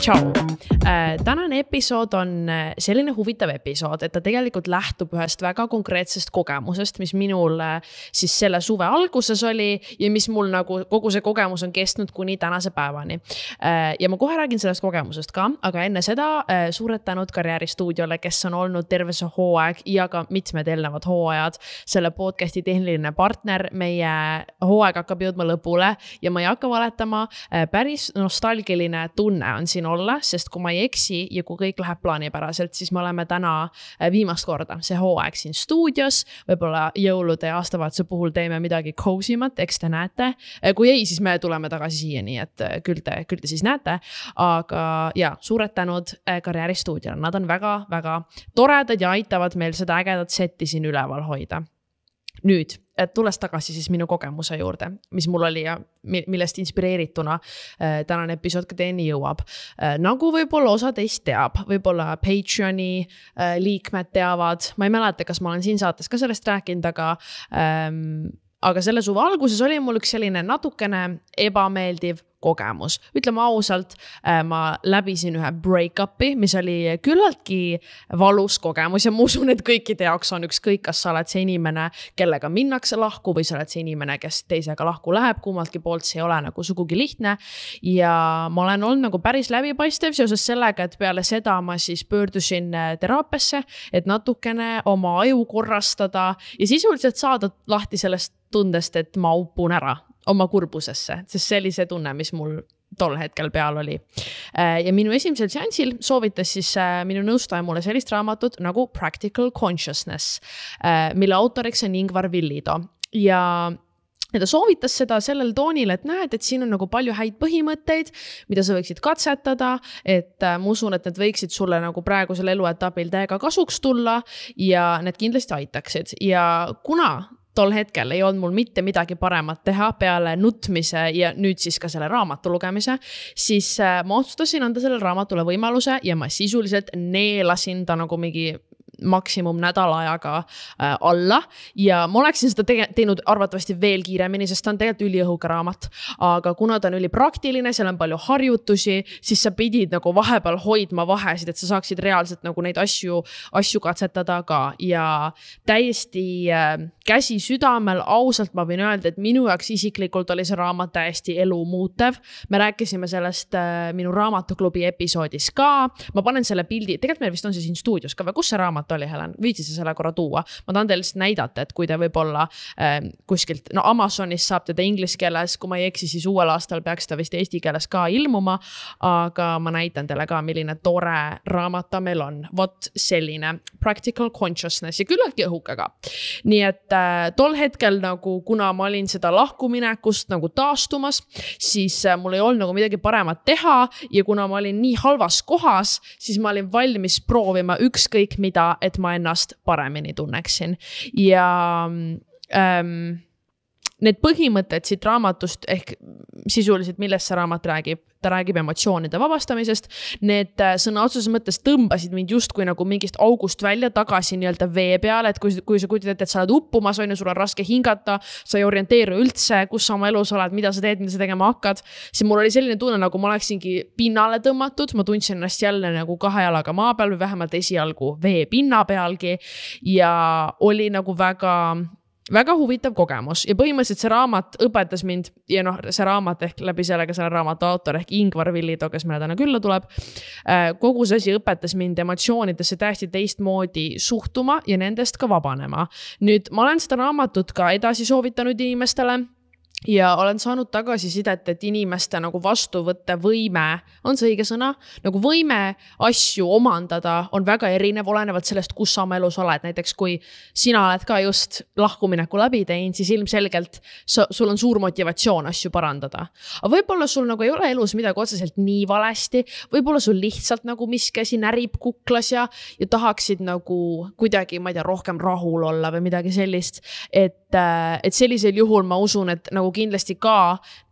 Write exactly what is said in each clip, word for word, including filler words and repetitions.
Ciao! Tänane episood on selline huvitav episood, et ta tegelikult lähtub ühest väga konkreetsest kogemusest, mis minul siis selle suve alguses oli ja mis mul nagu kogu see kogemus on kestnud kuni tänase päevani. Ja ma kohe räägin sellest kogemusest ka, aga enne seda suured tänud Karjääristuudiole, kes on olnud terve see hooaeg ja ka mitmed eelnevad hooajad selle podcasti tehniline partner. Meie hooaeg hakkab jõudma lõpule ja ma ei hakka valetama, päris nostalgiline tunne on siin olla, sest kui ma ei eksi ja kui kõik läheb plaanipäraselt, siis me oleme täna viimast korda see hooaeg siin stuudios, võib-olla jõulude ja aastavahetuse puhul teeme midagi cozymat, eks te näete. Kui ei, siis me tuleme tagasi siia, nii et küll te, küll te siis näete, aga ja, suured tänud Karjääristuudiole. Nad on väga, väga toredad ja aitavad meil seda ägedat setti siin üleval hoida. Nüüd, et tulles tagasi siis minu kogemuse juurde, mis mul oli ja millest inspireerituna tänane episood ka teieni jõuab. Nagu võib-olla osa teist teab, võib-olla Patreoni liikmed teavad, ma ei mäleta, kas ma olen siin saates ka sellest rääkinud, aga, ähm, aga selle suve alguses oli mul üks selline natukene ebameeldiv kogemus. Ütleme ausalt, ma läbisin ühe break-upi, mis oli küllaltki valus kogemus ja ma usun, et kõikide jaoks on ükskõik, kas sa oled see inimene, kellega minnakse lahku või sa oled see inimene, kes teisega lahku läheb, kummaltki poolt see ei ole nagu sugugi lihtne. Ja ma olen olnud nagu päris läbipaistev seoses sellega, et peale seda ma siis pöördusin teraapiasse, et natukene oma aju korrastada ja sisuliselt saada lahti sellest tundest, et ma upun ära oma kurbusesse, sest see oli see tunne, mis mul tol hetkel peal oli. Ja minu esimesel seansil soovitas siis minu nõustaja mulle sellist raamatut nagu Practical Consciousness, mille autoriks on Ingvar Villido. Ja Ja ta soovitas seda sellel toonil, et näed, et siin on nagu palju häid põhimõtteid, mida sa võiksid katsetada, et ma usun, et need võiksid sulle nagu praegusel eluetapil täiega kasuks tulla ja need kindlasti aitaksid. Ja kuna tol hetkel ei olnud mul mitte midagi paremat teha peale nutmise ja nüüd siis ka selle raamatu lugemise, siis ma otsustasin anda sellele raamatule võimaluse ja ma sisuliselt neelasin ta nagu mingi maksimum nädala ajaga äh, alla ja ma oleksin seda tege- teinud arvatavasti veel kiiremini, sest ta on tegelikult üliõhuga raamat, aga kuna ta on üli praktiline, seal on palju harjutusi, siis sa pidid nagu vahepeal hoidma vahesid, et sa saaksid reaalselt nagu neid asju, asju katsetada ka ja täiesti äh, käsi südamel ausalt ma võin öelda, et minu jaoks isiklikult oli see raamat täiesti elu muutev. Me rääkisime sellest äh, minu raamatuklubi episoodis ka, ma panen selle pildi, tegelikult meil vist on see siin stuudios ka või kus see raamat oli, Helen? Viitsi selle korra tuua. Ma tahan teile lihtsalt näidata, et kui te võib-olla äh, kuskilt, no Amazonis saab teda inglise keeles, kui ma ei eksi, siis uuel aastal peaks ta vist eesti keeles ka ilmuma, aga ma näitan teile ka, milline tore raamata meil on. Vot selline Practical Consciousness ja küllalt õhukaga. Nii et äh, tol hetkel nagu, kuna ma olin seda lahkuminekust nagu taastumas, siis äh, mul ei olnud nagu midagi paremat teha ja kuna ma olin nii halvas kohas, siis ma olin valmis proovima ükskõik mida, et ma ennast paremini tunneksin. Ja ähm, need põhimõtted siit raamatust ehk sisuliselt, millest see raamat räägib, ta räägib emotsioonide vabastamisest. Need sõna otseses mõttes tõmbasid mind justkui nagu mingist august välja tagasi nii-öelda vee peale, et kui, kui sa kutid ette, et sa oled uppumas, on ju, sul on raske hingata, sa ei orienteeru üldse, kus sa oma elus oled, mida sa teed, mida sa tegema hakkad, siis mul oli selline tunne, nagu ma oleksingi pinnale tõmmatud, ma tundsin ennast jälle nagu kahe jalaga maa peal või vähemalt esialgu vee pinna pealgi ja oli nagu väga väga huvitav kogemus ja põhimõtteliselt see raamat õpetas mind ja noh, see raamat ehk läbi sellega selle raamatu autor ehk Ingvar Villido, kes meile täna külla tuleb, kogu see asi õpetas mind emotsioonidesse täiesti teistmoodi suhtuma ja nendest ka vabanema. Nüüd ma olen seda raamatut ka edasi soovitanud inimestele ja olen saanud tagasisidet, et inimeste nagu vastuvõtte võime, on see õige sõna, nagu võime asju omandada on väga erinev, olenevalt sellest, kus sa oma elus oled. Näiteks kui sina oled ka just lahkumineku läbi teinud, siis ilmselgelt sa, sul on suur motivatsioon asju parandada. Aga võib-olla sul nagu ei ole elus midagi otseselt nii valesti, võib-olla sul lihtsalt nagu miski asi närib kuklas ja, ja tahaksid nagu kuidagi, ma ei tea, rohkem rahul olla või midagi sellist, et, et sellisel juhul ma usun, et nagu kindlasti ka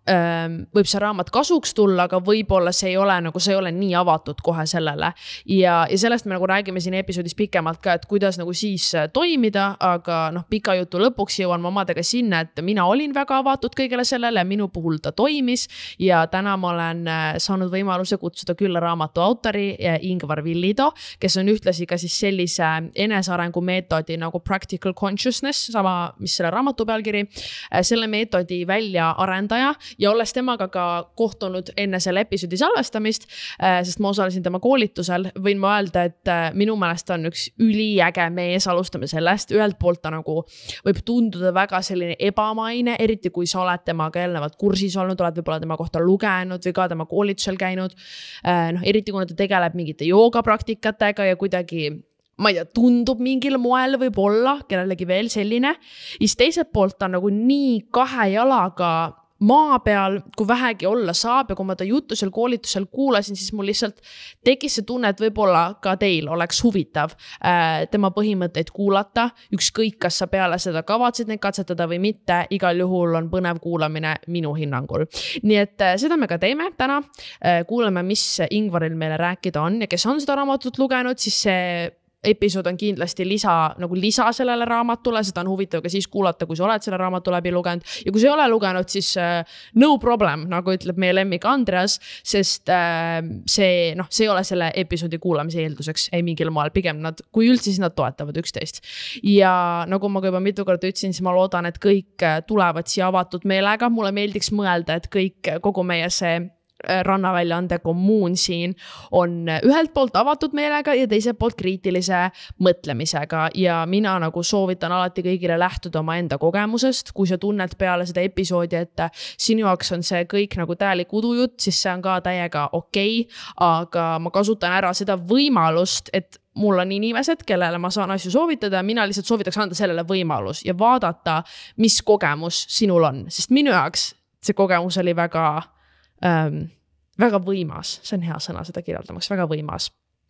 võib see raamat kasuks tulla, aga võib-olla see ei ole nagu, see ei ole nii avatud kohe sellele. Ja, ja sellest me nagu räägime siin episoodis pikemalt ka, et kuidas nagu siis toimida, aga noh, pika jutu lõpuks jõuan ma omadega sinna, et mina olin väga avatud kõigele sellele, minu puhul ta toimis ja täna ma olen saanud võimaluse kutsuda külla raamatu autori Ingvar Villido, kes on ühtlasi ka siis sellise enesearengu meetodi nagu Practical Consciousness, sama mis selle raamatu pealkiri, selle meetodi välja arendaja ja olles temaga ka kohtunud enne selle episoodi salvestamist, sest ma osalesin tema koolitusel, võin ma öelda, et minu meelest on üks üliäge mees, alustame sellest, ühelt poolt ta nagu võib tunduda väga selline ebamaine, eriti kui sa oled temaga eelnevalt kursis olnud, oled võib-olla tema kohta lugenud või ka tema koolitusel käinud, noh, eriti kuna ta tegeleb mingite joogapraktikatega ja kuidagi ma ei tea, tundub mingil moel võib olla, kellelegi veel selline, siis teiselt poolt ta nagu nii kahe jalaga maa peal, kui vähegi olla saab ja kui ma ta juttu seal koolitusel kuulasin, siis mul lihtsalt tekkis see tunne, et võib-olla ka teil oleks huvitav äh, tema põhimõtteid kuulata, ükskõik kas sa peale seda kavatsid neid katsetada või mitte, igal juhul on põnev kuulamine minu hinnangul. Nii et äh, seda me ka teeme täna, äh, kuuleme, mis Ingvaril meile rääkida on ja kes on seda raamatut lugenud, siis see episood on kindlasti lisa, nagu lisa sellele raamatule, seda on huvitav ka siis kuulata, kui sa oled selle raamatu läbi lugenud ja kui sa ei ole lugenud, siis uh, no problem, nagu ütleb meie lemmik Andreas, sest uh, see, noh, see ei ole selle episoodi kuulamise eelduseks, ei mingil maal, pigem nad, kui üldse, siis nad toetavad üksteist. Ja nagu ma ka juba mitu korda ütlesin, siis ma loodan, et kõik tulevad siia avatud meelega, mulle meeldiks mõelda, et kõik, kogu meie see rannaväljaande kommuun siin on ühelt poolt avatud meelega ja teiselt poolt kriitilise mõtlemisega ja mina nagu soovitan alati kõigile lähtuda oma enda kogemusest, kui sa tunned peale seda episoodi, et sinu jaoks on see kõik nagu täielik udujutt, siis see on ka täiega okei, aga ma kasutan ära seda võimalust, et mul on inimesed, kellele ma saan asju soovitada, mina lihtsalt soovitaks anda sellele võimalus ja vaadata, mis kogemus sinul on, sest minu jaoks see kogemus oli väga Ähm, väga võimas, see on hea sõna seda kirjeldamaks, väga võimas.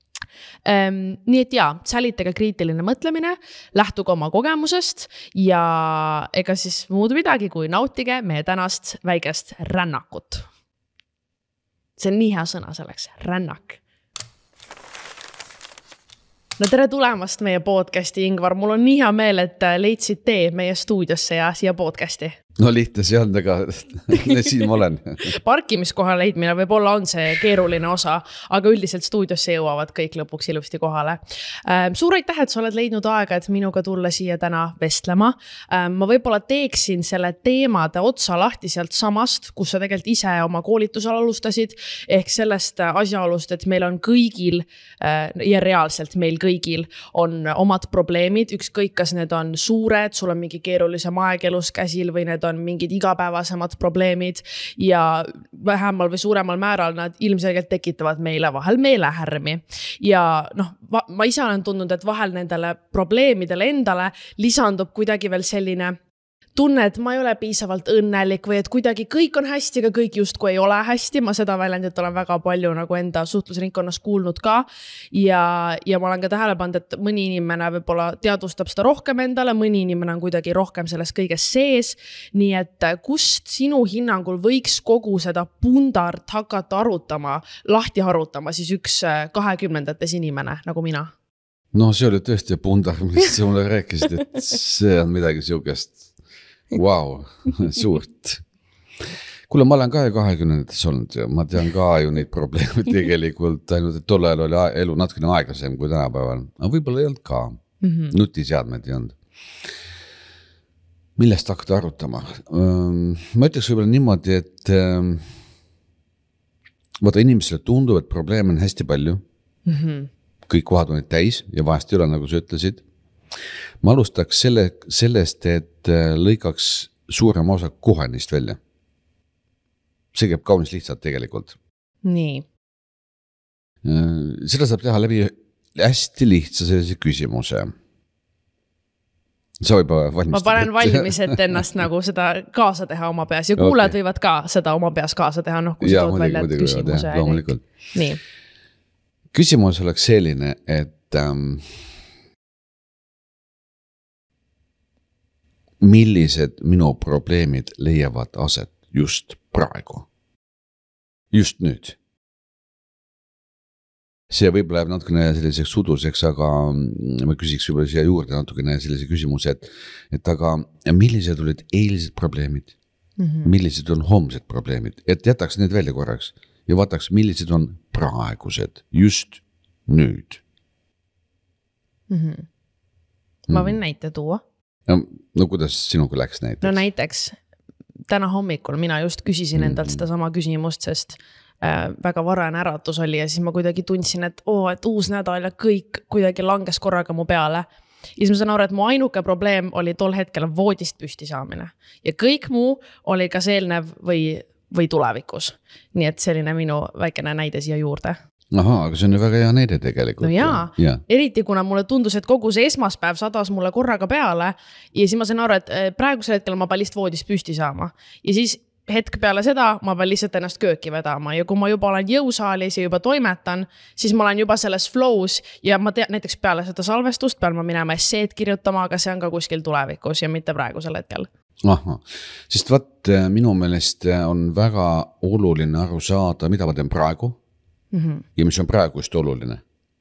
Ähm, nii et jaa, säilitage kriitiline mõtlemine, lähtuge oma kogemusest ja ega siis muud midagi, kui nautige meie tänast väikest rännakut. See on nii hea sõna selleks, rännak. No tere tulemast meie podcasti, Ingvar, mul on nii hea meel, et leidsid tee meie stuudiosse ja siia podcasti. No lihtne see on, aga siin ma olen. Parkimiskoha leidmine võib-olla on see keeruline osa, aga üldiselt stuudiosse jõuavad kõik lõpuks ilusti kohale. Suur aitäh, et sa oled leidnud aega, et minuga tulla siia täna vestlema. Ma võib-olla teeksin selle teemade otsa lahti sealt samast, kus sa tegelikult ise oma koolitusel alustasid, ehk sellest asjaolust, et meil on kõigil ja reaalselt meil kõigil on omad probleemid, ükskõik kas need on suured, sul on mingi keerulisem aeg elus käsil või need on mingid igapäevasemad probleemid ja vähemal või suuremal määral nad ilmselgelt tekitavad meile vahel meelehärmi. Ja noh, ma ise olen tundnud, et vahel nendele probleemidele endale lisandub kuidagi veel selline tunne, et ma ei ole piisavalt õnnelik või et kuidagi kõik on hästi, aga kõik justkui ei ole hästi. Ma seda väljendit olen väga palju nagu enda suhtlusringkonnas kuulnud ka ja, ja ma olen ka tähele pannud, et mõni inimene võib-olla teadvustab seda rohkem endale, mõni inimene on kuidagi rohkem selles kõiges sees. Nii et kust sinu hinnangul võiks kogu seda pundart hakata arutama, lahti arutama siis üks kahekümnendates inimene nagu mina? No see oli tõesti pundart, mis sa mulle rääkisid, et see on midagi siukest. Vau, wow, suurt. Kuule, ma olen ka kahekümnendates olnud ja ma tean ka ju neid probleeme tegelikult, ainult et tol ajal oli elu natukene aeglasem kui tänapäeval. Aga võib-olla ei olnud ka. Mm-hmm. Nutiseadmed ei olnud. Millest hakata arutama? Ma ütleks võib-olla niimoodi, et vaata inimesele tundub, et probleeme on hästi palju. Mm-hmm. Kõik kohad on neid täis ja vahest ei ole, nagu sa ütlesid. Ma alustaks selle, sellest, et lõikaks suurem osa kohe neist välja. See käib kaunis lihtsalt tegelikult. Nii. Seda saab teha läbi hästi lihtsa sellise küsimuse. Sa juba valmistad. Ma panen valmis, et ennast nagu seda kaasa teha oma peas ja kuulajad okay. Võivad ka seda oma peas kaasa teha, noh, kui sa tood välja küsimuse. Loomulikult. Nii. Küsimus oleks selline, et ähm, millised minu probleemid leiavad aset just praegu. Just nüüd. See võib-olla jääb natukene selliseks uduseks, aga ma küsiks võib-olla siia juurde natukene sellise küsimuse, et, et aga millised olid eilsed probleemid? Mm-hmm. Millised on homsed probleemid? Et jätaks need välja korraks ja vaataks, millised on praegused just nüüd. Mm-hmm. Ma võin mm. näite tuua. No, no kuidas sinuga läks näiteks? No näiteks, täna hommikul mina just küsisin mm-hmm. endalt seda sama küsimust, sest äh, väga varane äratus oli ja siis ma kuidagi tundsin, et, oo, et uus nädal ja kõik kuidagi langes korraga mu peale. Ja siis ma saan aru, et mu ainuke probleem oli tol hetkel voodist püsti saamine. Ja kõik muu oli kas eelnev või, või tulevikus. Nii et selline minu väikene näide siia juurde. Aha, aga see on ju väga hea näide tegelikult. No jaa, ja. Eriti kuna mulle tundus, et kogu see esmaspäev sadas mulle korraga peale ja siis ma saan aru, et praegusel hetkel ma pean lihtsalt voodist püsti saama. Ja siis hetk peale seda ma pean lihtsalt ennast kööki vedama ja kui ma juba olen jõusaalis ja juba toimetan, siis ma olen juba selles flows ja ma tea, näiteks peale seda salvestust pean ma minema esseed kirjutama, aga see on ka kuskil tulevikus ja mitte praegusel hetkel. Aha, sest võt minu meelest on väga oluline aru saada, mida ma teen praegu mm-hmm. ja mis on praegu just oluline.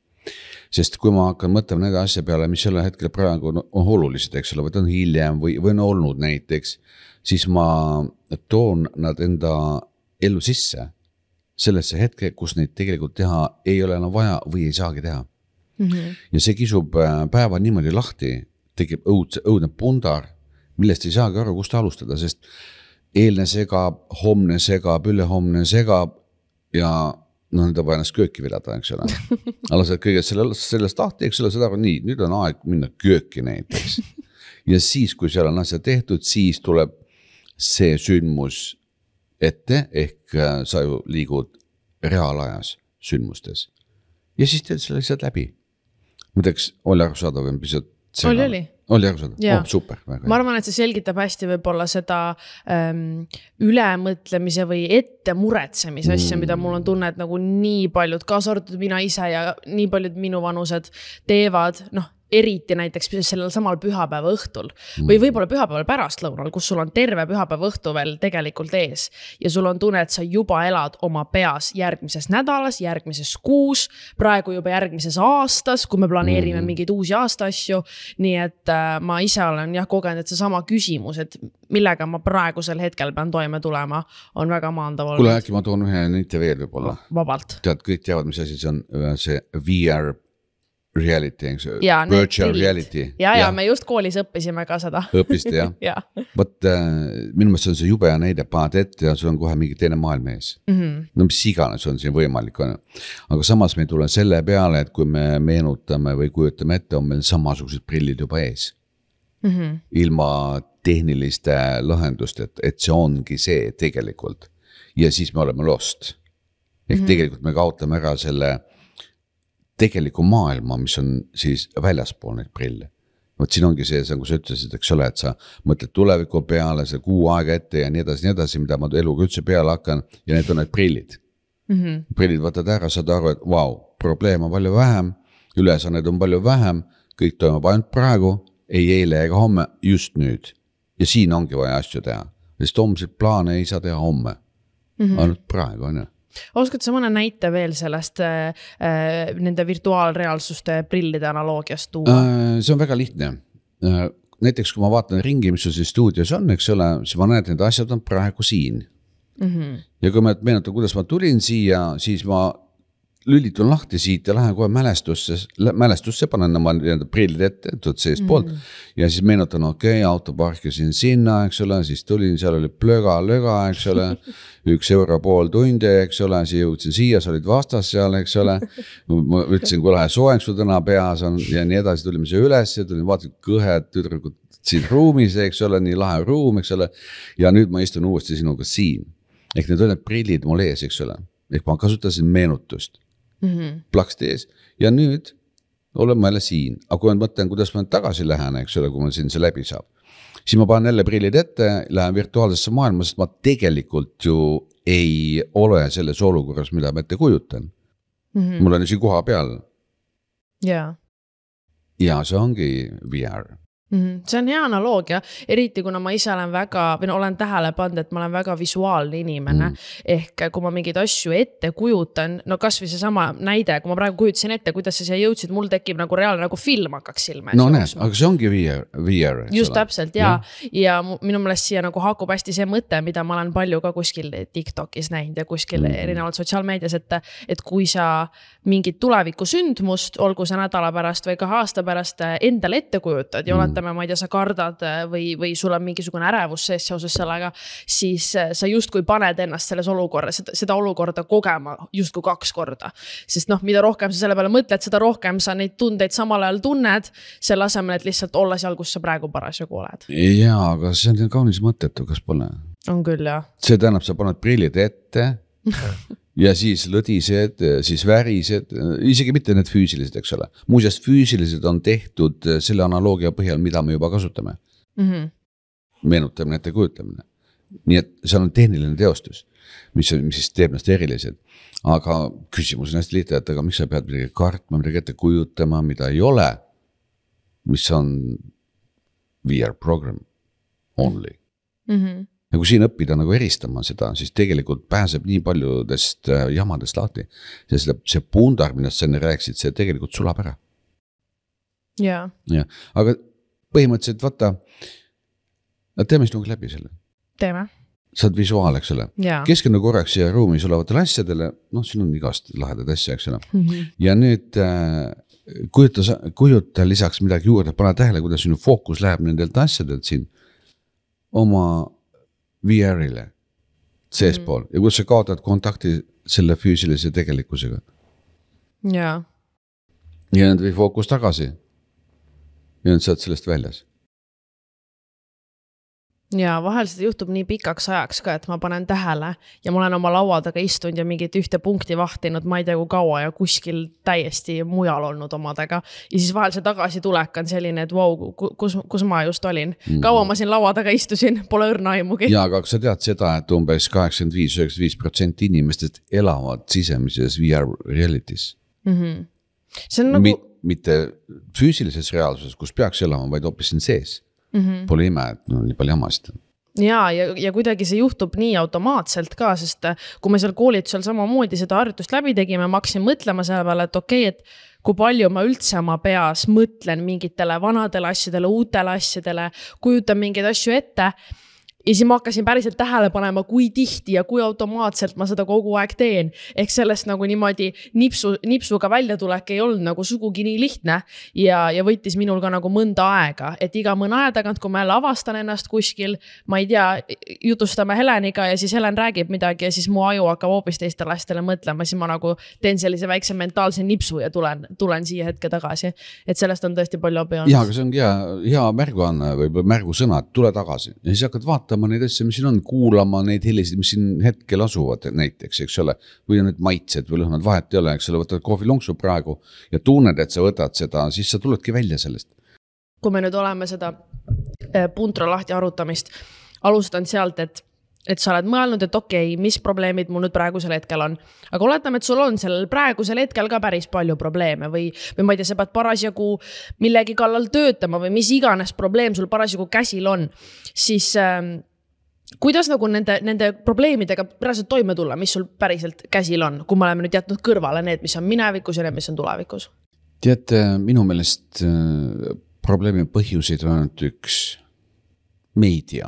Sest kui ma hakkan mõtlema nende asja peale, mis selle hetkel praegu on olulised, eks ole, või on hiljem või, või on olnud näiteks, siis ma toon nad enda ellu sisse sellesse hetke, kus neid tegelikult teha ei ole enam vaja või ei saagi teha. Mm-hmm. Ja see kisub päeva niimoodi lahti, tekib õud, õudne pundar, millest ei saagi aru, kust alustada, sest eelne segab, homne segab, ülehomne segab ja no nüüd on vaja ennast kööki vedada, eks ole. Alased kõigest sellest, sellest lahti, eks ole, seda on nii, nüüd on aeg minna kööki näiteks. Ja siis, kui seal on asja tehtud, siis tuleb see sündmus ette, ehk sa ju liigud reaalajas sündmustes. Ja siis teed selle lihtsalt läbi. Mõtleks, oli aru saada või pisut oli, oli. Oli aru saada? Oh, super. Väga. Ma arvan, et see selgitab hästi võib-olla seda ähm, ülemõtlemise või ette muretsemise mm. asja, mida mul on tunne, et nagu nii paljud, kaasa arvatud mina ise ja nii paljud minu vanused teevad, noh, eriti näiteks sellel samal pühapäeva õhtul või võib-olla pühapäeval pärastlõunal, kus sul on terve pühapäeva õhtu veel tegelikult ees ja sul on tunne, et sa juba elad oma peas järgmises nädalas, järgmises kuus, praegu juba järgmises aastas, kui me planeerime mm-hmm. mingeid uusi aasta asju. Nii et äh, ma ise olen jah kogenud, et see sama küsimus, et millega ma praegusel hetkel pean toime tulema, on väga maandav olnud. Kuule, äkki ma toon ühe näite veel võib-olla. Vabalt. Tead, kõik teavad, mis asi see on, see V R reality, ja, virtual reality. Ja, ja, ja, me just koolis õppisime ka seda. Õppiste, jah? ja. Võt, äh, minu mõttes on see jube ja näide paad ette ja sul on kohe mingi teine maailm ees. Mm-hmm. No mis iganes on siin võimalik. On. Aga samas me tuleb selle peale, et kui me meenutame või kujutame ette, on meil samasugused prillid juba ees. Mm-hmm. Ilma tehniliste lahendust, et, et see ongi see tegelikult. Ja siis me oleme lost. Ehk mm-hmm. tegelikult me kaotame ära selle tegeliku maailma, mis on siis väljaspool neid prille. Võt siin ongi see, kui sa ütlesid, eks ole, et sa mõtled tuleviku peale, see kuu aega ette ja nii edasi, nii edasi, mida ma eluga üldse peale hakkan ja need on need prillid. Mm-hmm. Prillid võtad ära, saad aru, et vau, wow, probleem on palju vähem, ülesanned on palju vähem, kõik toimub ainult praegu, ei eile ega homme, just nüüd. Ja siin ongi vaja asju teha, sest homseid plaane ei saa teha homme, mm-hmm. ainult praegu on ju. Oskad sa mõne näite veel sellest äh, nende virtuaalreaalsuste prillide analoogiast tuua? Äh, see on väga lihtne. Äh, näiteks kui ma vaatan ringi, mis sul siis stuudios on, eks ole, siis ma näen, et need asjad on praegu siin. Mm-hmm. Ja kui ma meenutan, kuidas ma tulin siia, siis ma lülitun lahti siit ja lähen kohe mälestusse, mälestusse panen oma prillid ette, tuud seest mm. poolt ja siis meenutan, okei, okay, autoparkisin sinna, eks ole, siis tulin, seal oli plöga, löga, eks ole, üks euro pool tunde, eks ole, siis jõudsin siia, sa olid vastas seal, eks ole, ma ütlesin, kui lahe soeng su täna peas on ja nii edasi, tulime see üles ja tulin vaatasin kõhed tüdrukud siin ruumis, eks ole, nii lahe ruum, eks ole, ja nüüd ma istun uuesti sinuga siin. Ehk need on need prillid mul ees, eks ole, ehk ma kasutasin meenutust. Mm-hmm. Plaksti ees ja nüüd olen ma jälle siin, aga kui ma mõtlen, kuidas ma tagasi lähen, eks ole, kui ma siin see läbi saab, siis ma panen jälle prillid ette, lähen virtuaalsesse maailma, sest ma tegelikult ju ei ole selles olukorras, mida ma ette kujutan. Mm-hmm. Mul on siin koha peal. Yeah. Ja see ongi V R. Mm-hmm. See on hea analoogia, eriti kuna ma ise olen väga, või no olen tähele pannud, et ma olen väga visuaalne inimene, mm. ehk kui ma mingeid asju ette kujutan, no kas või see sama näide, kui ma praegu kujutasin ette, kuidas sa siia jõudsid, mul tekib nagu reaalne nagu film hakkaks silme. No näed, aga see ongi V R. V R just täpselt, ja, ja, ja minu meelest siia nagu haakub hästi see mõte, mida ma olen palju ka kuskil TikTokis näinud ja kuskil mm. erinevalt sotsiaalmeedias, et, et kui sa mingit tuleviku sündmust, olgu see nädala pärast või ka aasta pärast endale ette kujutad ja mm. oled ma ei tea, sa kardad või, või sul on mingisugune ärevus sees seoses sellega, siis sa justkui paned ennast selles olukorra, seda, seda olukorda kogema justkui kaks korda. Sest noh, mida rohkem sa selle peale mõtled, seda rohkem sa neid tundeid samal ajal tunned, selle asemel, et lihtsalt olla seal, kus sa praegu parasjagu oled. Jaa, aga see on kaunis mõttetu, kas pole? On küll, jah. See tähendab, sa paned prillid ette ja siis lõdised, siis värised, isegi mitte need füüsilised, eks ole. Muuseas, füüsilised on tehtud selle analoogia põhjal, mida me juba kasutame. Mm-hmm. Meenutamine, ette kujutamine. Nii et see on tehniline teostus, mis, mis siis teeb näst erilised. Aga küsimus on hästi lihtne, et aga miks sa pead midagi kartma, midagi ette kujutama, mida ei ole, mis on V R program only. Mm-hmm. Ja kui siin õppida nagu eristama seda, siis tegelikult pääseb nii paljudest jamadest lahti. See, see pundar, millest sa enne rääksid, see tegelikult sulab ära. Yeah. Ja. Aga põhimõtteliselt vaata, teeme sinuga läbi selle. Teeme. Sa oled visuaal, eks ole. Yeah. Keskenda korraks siia ruumis olevatele asjadele, noh, siin on igast lahedad asja, eks ole. Mm-hmm. Ja nüüd äh, kujuta, kujuta lisaks midagi juurde, pane tähele, kuidas sinu fookus läheb nendelt asjadelt siin oma V R-ile seespool mm. ja kus sa kaotad kontakti selle füüsilise tegelikkusega. Jaa. Ja nüüd või fookus tagasi ja nüüd saad sellest väljas. Ja vahel seda juhtub nii pikaks ajaks ka, et ma panen tähele ja ma olen oma laua taga istunud ja mingit ühte punkti vahtinud, ma ei tea kui kaua ja kuskil täiesti mujal olnud omadega. Ja siis vahel see tagasi tulek on selline, et wow, kus, kus ma just olin. Kaua ma siin laua taga istusin, pole õrna aimugi. Ja, aga sa tead seda, et umbes kaheksakümmend viis kuni üheksakümmend viis protsenti inimestest elavad sisemises V R realities. Mm-hmm. See on nagu... Mi- mitte füüsilises reaalsuses, kus peaks elama, vaid hoopis siin sees. Mm-hmm. Pole ime, et no, nii palju jamast. Ja, ja, ja kuidagi see juhtub nii automaatselt ka, sest kui me seal koolitusel samamoodi seda harjutust läbi tegime, ma hakkasin mõtlema selle peale, et okei, et kui palju ma üldse oma peas mõtlen mingitele vanadele asjadele, uutele asjadele, kujutan mingeid asju ette. Ja siis ma hakkasin päriselt tähele panema, kui tihti ja kui automaatselt ma seda kogu aeg teen. Ehk sellest nagu niimoodi nipsu, nipsuga välja tulek ei olnud nagu sugugi nii lihtne ja, ja võttis minul ka nagu mõnda aega. Et iga mõne aja tagant, kui ma jälle avastan ennast kuskil, ma ei tea, jutustame Heleniga ja siis Helen räägib midagi ja siis mu aju hakkab hoopis teistele asjadele mõtlema, siis ma nagu teen sellise väikse mentaalse nipsu ja tulen, tulen siia hetke tagasi. Et sellest on tõesti palju abi olnud. Ja, aga see on hea, hea märguanne või märgusõna, et tule tagasi ja siis hakkad vaatama neid asju, mis siin on, kuulama neid helisid, mis siin hetkel asuvad näiteks, eks ole, või need maitsed või lõhnad vahet ei ole, eks ole, võtad kohvilonksu praegu ja tunned, et sa võtad seda, siis sa tuledki välja sellest. Kui me nüüd oleme seda puntra lahti arutamist, alustan sealt, et et sa oled mõelnud, et okei, okay, mis probleemid mul nüüd praegusel hetkel on. Aga oletame, et sul on sellel praegusel hetkel ka päris palju probleeme või, või ma ei tea, sa pead parasjagu millegi kallal töötama või mis iganes probleem sul parasjagu käsil on, siis äh, kuidas nagu nende, nende probleemidega päriselt toime tulla, mis sul päriselt käsil on, kui me oleme nüüd jätnud kõrvale need, mis on minevikus ja need, mis on tulevikus? Tead, minu meelest äh, probleemi põhjuseid on ainult üks meedia.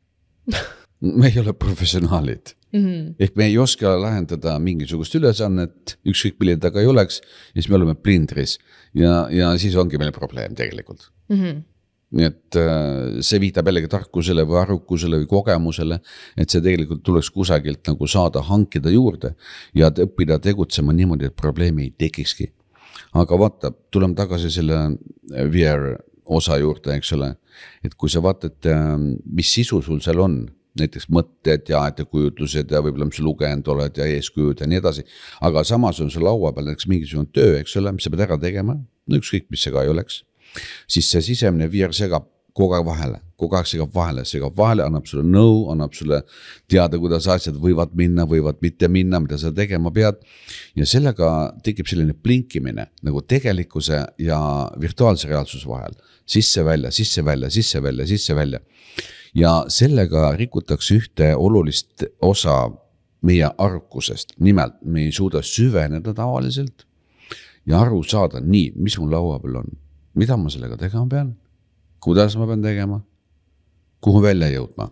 Me ei ole professionaalid. Mm-hmm. Ehk me ei oska lahendada mingisugust ülesannet, ükskõik mille taga ei oleks, ja siis me oleme plindris ja, ja siis ongi meil probleem tegelikult. Mm-hmm. Nii et see viitab jällegi tarkusele või arukusele või kogemusele, et see tegelikult tuleks kusagilt nagu saada hankida juurde ja õppida tegutsema niimoodi, et probleemi ei tekikski. Aga vaata, tuleme tagasi selle V R osa juurde, eks ole, et kui sa vaatad, mis sisu sul seal on, näiteks mõtted ja ettekujutlused ja võib-olla mis lugenud oled ja eeskujud ja nii edasi. Aga samas on see laua peal näiteks mingisugune töö, eks ole, mis sa pead ära tegema, no ükskõik mis see ka ei oleks. Siis see sisemine V R segab kogu aeg vahele, kogu aeg segab vahele, segab vahele, annab sulle nõu, annab sulle teada, kuidas asjad võivad minna, võivad mitte minna, mida sa tegema pead. Ja sellega tekib selline blinkimine nagu tegelikkuse ja virtuaalse reaalsuse vahel. Sisse välja, sisse välja, sisse välja, sisse välja. Ja sellega rikutakse ühte olulist osa meie arvukusest. Nimelt, me ei suuda süveneda tavaliselt ja aru saada nii, mis mul laua peal on, mida ma sellega tegema pean, kuidas ma pean tegema, kuhu välja jõudma.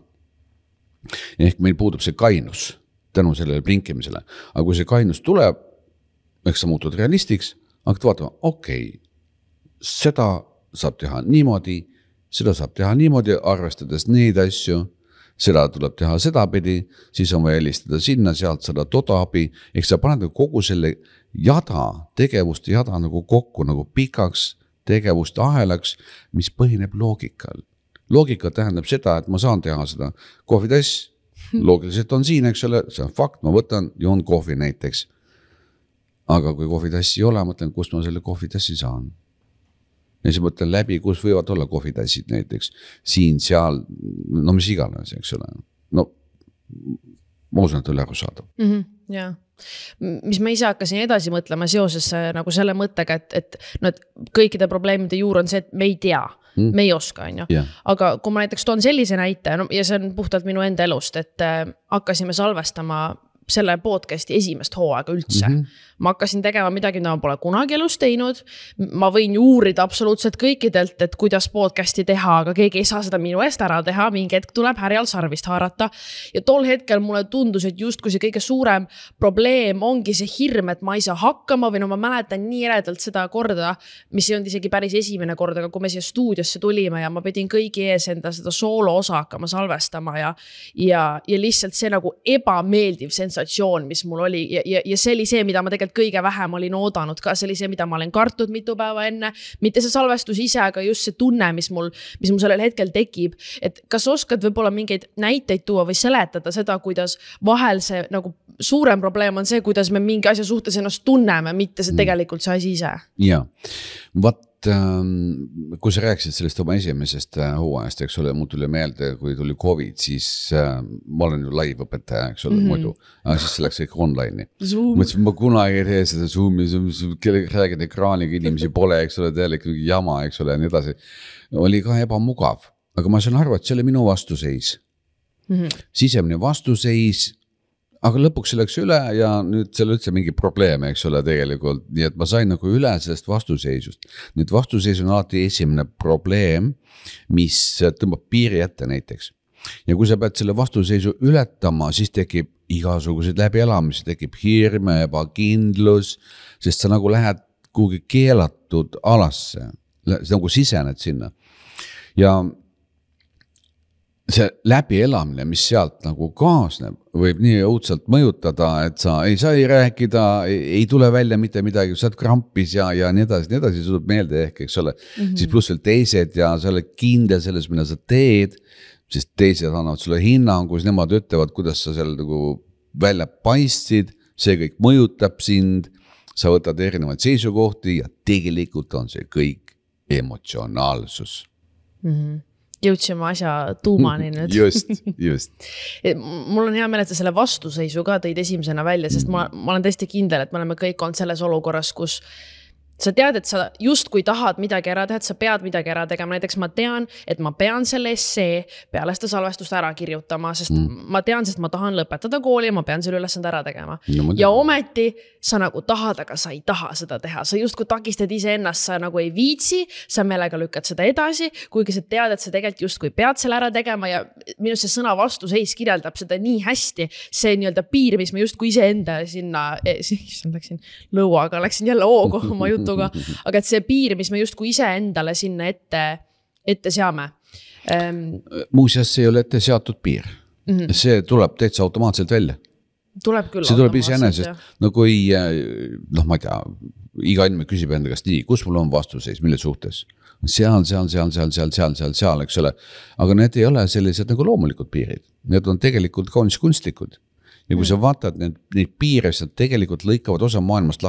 Ehk meil puudub see kainus tänu sellele blinkimisele. Aga kui see kainus tuleb, eks sa muutud realistiks, hakkad vaatama, okei, okay, seda saab teha niimoodi, seda saab teha niimoodi, arvestades neid asju, seda tuleb teha seda pidi, siis on vaja helistada sinna, sealt seda toda abi, ehk sa paned kogu selle jada, tegevuste jada nagu kokku, nagu pikaks tegevuste ahelaks, mis põhineb loogikal. Loogika tähendab seda, et ma saan teha seda kohvitass, loogiliselt on siin, eks ole, see on fakt, ma võtan, joon kohvi näiteks. Aga kui kohvitassi ei ole, mõtlen, kust ma selle kohvitassi saan. Ja siis mõtlen läbi, kus võivad olla kohvitassid näiteks, siin, seal, no mis iganes, eks ole. No, ma usun, et oli aru saada. Mm -hmm, jaa. Mis ma ise hakkasin edasi mõtlema seoses nagu selle mõttega, et, et, no, et kõikide probleemide juur on see, et me ei tea, mm. me ei oska, on ju. Yeah. Aga kui ma näiteks toon sellise näite, no, ja see on puhtalt minu enda elust, et äh, hakkasime salvestama selle podcasti esimest hooaega üldse. Mm -hmm. Ma hakkasin tegema midagi, mida ma pole kunagi elus teinud. Ma võin uurida absoluutselt kõikidelt, et kuidas podcasti teha, aga keegi ei saa seda minu eest ära teha. Mingi hetk tuleb härjal sarvist haarata. Ja tol hetkel mulle tundus, et just kui see kõige suurem probleem ongi see hirm, et ma ei saa hakkama või no ma mäletan nii eredalt seda korda, mis ei olnud isegi päris esimene kord, aga kui me siia stuudiosse tulime ja ma pidin kõigi ees enda seda soolo osa hakkama salvestama ja, ja, ja lihtsalt see nagu ebameeldiv sensatsioon, mis mul oli ja, ja, ja see oli see, mida ma tegelikult kõige vähem olin oodanud ka, see oli see, mida ma olen kartud mitu päeva enne, mitte see salvestus ise, aga just see tunne, mis mul, mis mul sellel hetkel tekib, et kas oskad võib-olla mingeid näiteid tuua või seletada seda, kuidas vahel see nagu suurem probleem on see, kuidas me mingi asja suhtes ennast tunneme, mitte see tegelikult see asi ise. Jaa, vaat kui sa rääkisid sellest oma esimesest hooajast, eks ole, mul tuli meelde, kui tuli COVID, siis äh, ma olen ju live-õpetaja, eks ole, mm -hmm. muidu, aga siis see läks kõik online'i. Mõtlesin, ma kunagi ei tee seda Zoomi, kellega räägid ekraaniga, inimesi pole, eks ole, täielik jama, eks ole, ja nii edasi. Oli ka ebamugav, aga ma saan aru, et see oli minu vastuseis. Mm -hmm. Sisemine vastuseis, aga lõpuks see läks üle ja nüüd seal üldse mingi probleem, eks ole, tegelikult. Nii et ma sain nagu üle sellest vastuseisust. Nüüd vastuseis on alati esimene probleem, mis tõmbab piiri ette näiteks. Ja kui sa pead selle vastuseisu ületama, siis tekib igasuguseid läbielamisi, tekib hirme, ebakindlus, sest sa nagu lähed kuhugi keelatud alasse, nagu sisened sinna. Ja see läbielamine, mis sealt nagu kaasneb, võib nii õudselt mõjutada, et sa ei saa ei rääkida, ei, ei tule välja mitte midagi, sa oled krampis ja, ja nii edasi, nii edasi, see tuleb meelde ehk, eks ole. Mm -hmm. Siis pluss veel teised ja sa oled kindel selles, mida sa teed, sest teised annavad sulle hinnangu, siis nemad ütlevad, kuidas sa seal nagu välja paistsid, see kõik mõjutab sind, sa võtad erinevaid seisukohti ja tegelikult on see kõik emotsionaalsus. Mhm. Jõudsime asja tuumani nüüd. Just, just. Mul on hea meel, et sa selle vastuseisu ka tõid esimesena välja, sest ma, ma olen tõesti kindel, et me oleme kõik olnud selles olukorras, kus sa tead, et sa just kui tahad midagi ära teha, et sa pead midagi ära tegema. Näiteks ma tean, et ma pean selle essee peale seda salvestust ära kirjutama, sest mm. ma tean, sest ma tahan lõpetada kooli ja ma pean selle ülesande ära tegema. No, ja ometi sa nagu tahad, aga sa ei taha seda teha. Sa just kui takistad ise ennast, sa nagu ei viitsi, sa meelega lükkad seda edasi, kuigi sa tead, et sa tegelikult just kui pead selle ära tegema ja minu see sõna vastuseis kirjeldab seda nii hästi. See nii-öelda piir, mis ma just kui ise enda sinna, siis läksin lõuaga, läksin jälle oogu oma jutu. Aga et see piir, mis me justkui ise endale sinna ette, ette seame. Ähm, Muuseas, see ei ole ette seatud piir. Mm-hmm. See tuleb täitsa automaatselt välja. Tuleb küll. See tuleb ise enesest. No kui, noh ma ei tea, iga inimene küsib enda käest nii, kus mul on vastuseis, mille suhtes? Seal, seal, seal, seal, seal, seal, seal, seal, eks ole. Aga need ei ole sellised nagu loomulikud piirid. Need on tegelikult kaunis kunstlikud. Ja kui mm. sa vaatad need, neid piire, siis tegelikult lõikavad osa maailmast lahti.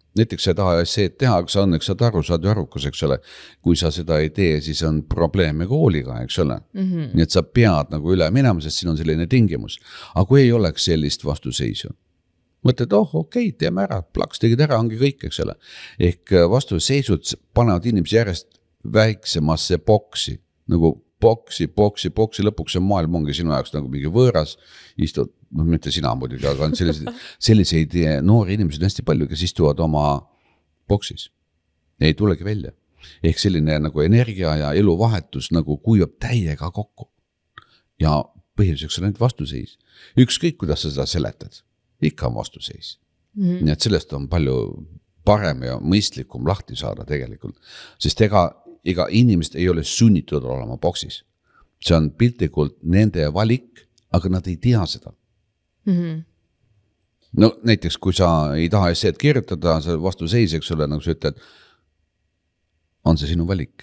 näiteks sa ei taha esseed teha, aga sa õnneks saad aru, saad ju arukas, eks ole. Kui sa seda ei tee, siis on probleeme kooliga, eks ole. Mm-hmm. Nii et sa pead nagu üle minema, sest siin on selline tingimus. Aga kui ei oleks sellist vastuseisu, mõtled, oh okei, okay, teeme ära, plaks tegid ära, ongi kõik, eks ole. Ehk vastuseisud panevad inimesi järjest väiksemasse boksi, nagu boksi, boksi, boksi, lõpuks on maailm ongi sinu jaoks nagu mingi võõras, istud, no mitte sina muidugi, aga on selliseid, selliseid noori inimesed hästi palju, kes istuvad oma boksis. Ei tulegi välja. Ehk selline nagu energia ja eluvahetus nagu kuivab täiega kokku. Ja põhjuseks on need vastuseis. Ükskõik, kuidas sa seda seletad, ikka on vastuseis. Mm-hmm. Nii et sellest on palju parem ja mõistlikum lahti saada tegelikult. Sest ega, ega inimesed ei ole sunnitud olema boksis. See on piltlikult nende valik, aga nad ei tea seda. Mm-hmm. No näiteks, kui sa ei taha esseed kirjutada, sa vastuseis, eks ole, nagu sa ütled, on see sinu valik.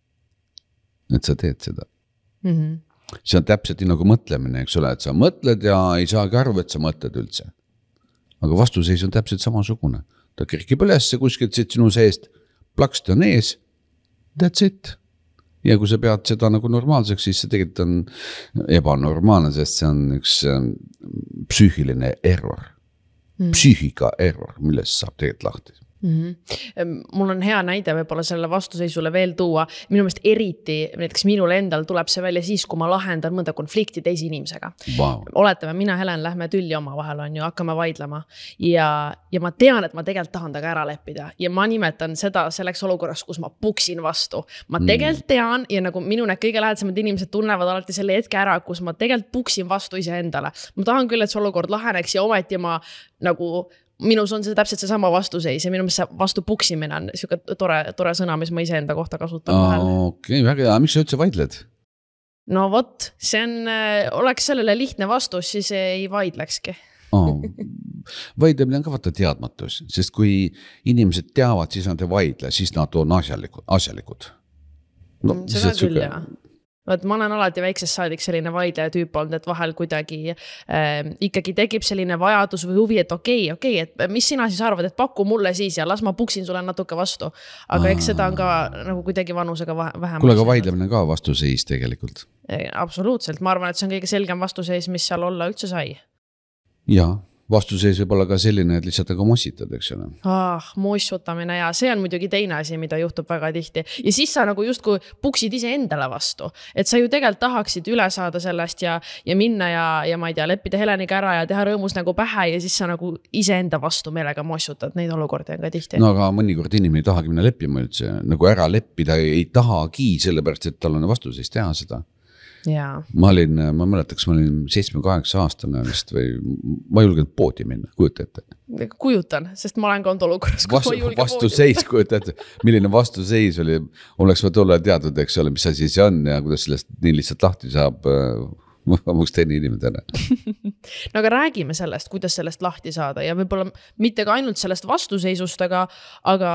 Et sa teed seda. Mm-hmm. See on täpselt nii nagu mõtlemine, eks ole, et sa mõtled ja ei saagi aru, et sa mõtled üldse. Aga vastuseis on täpselt samasugune. Ta kirkib üles kuskilt siit sinu seest, plakst on ees, that's it. Ja kui sa pead seda nagu normaalseks, siis see tegelikult on ebanormaalne, sest see on üks psüühiline error. Mm. Psüühika error, millest saab tegelikult lahti. Mm-hmm. Mul on hea näide võib-olla selle vastuseisule veel tuua. Minu meelest eriti, näiteks minul endal tuleb see välja siis, kui ma lahendan mõnda konflikti teisi inimesega. Wow. Oletame, mina Helen lähme tülli oma vahel on ju, hakkame vaidlema ja, ja ma tean, et ma tegelikult tahan taga ära leppida ja ma nimetan seda selleks olukorras, kus ma puksin vastu. Ma tegelikult tean ja nagu minu need kõige lähedasemad inimesed tunnevad alati selle hetke ära, kus ma tegelikult puksin vastu ise endale. Ma tahan küll, et see olukord laheneks ja ometi ma nagu minus on see täpselt see sama vastuseis ja minu meelest see vastu puksimine on siuke tore, tore sõna, mis ma ise enda kohta kasutan. Okei, okay, väga hea. Miks sa üldse vaidled? No vot, see on, oleks sellele lihtne vastus, siis ei vaidlekski. Oh, vaidlemine on ka vaata teadmatus, sest kui inimesed teavad, siis nad ei vaidle, siis nad on asjalikud. asjalikud. No, seda küll, jah. Võt, ma olen alati väiksest saadik selline vaidleja tüüp olnud, et vahel kuidagi äh, ikkagi tekib selline vajadus või huvi, et okei, okei, et mis sina siis arvad, et paku mulle siis ja las ma puksin sulle natuke vastu. Aga Aa. eks seda on ka nagu kuidagi vanusega vähem. Kuule, aga vaidlemine ka vastuseis tegelikult. Absoluutselt, ma arvan, et see on kõige selgem vastuseis, mis seal olla üldse sai. Jaa. Vastuseis võib olla ka selline, et lihtsalt aga mossitad, eks ole. Ah, mossutamine ja see on muidugi teine asi, mida juhtub väga tihti. Ja siis sa nagu just kui puksid ise endale vastu. Et sa ju tegelikult tahaksid üle saada sellest ja, ja minna ja, ja ma ei tea, leppida Heleniga ära ja teha rõõmus nagu pähe ja siis sa nagu ise enda vastu meelega mossutad. Neid olukordi on ka tihti. No aga mõnikord inimene ei tahagi minna leppima üldse. Nagu ära leppida ei tahagi sellepärast, et tal on vastuseis teha seda. Ja. Ma olin, ma mäletaks, ma olin seitsme kaheksa aastane vist või ma julgen poodi minna, kujuta ette. Kujutan, sest ma olen ka olnud olukorras, kus Vastu, ma julgen vastuseis, kujuta ette, milline vastuseis oli, oleks võtta olla teatud, eks ole, mis asi see on ja kuidas sellest nii lihtsalt lahti saab, ma muks teine inimene täna. No aga räägime sellest, kuidas sellest lahti saada ja võib-olla mitte ka ainult sellest vastuseisust, aga, aga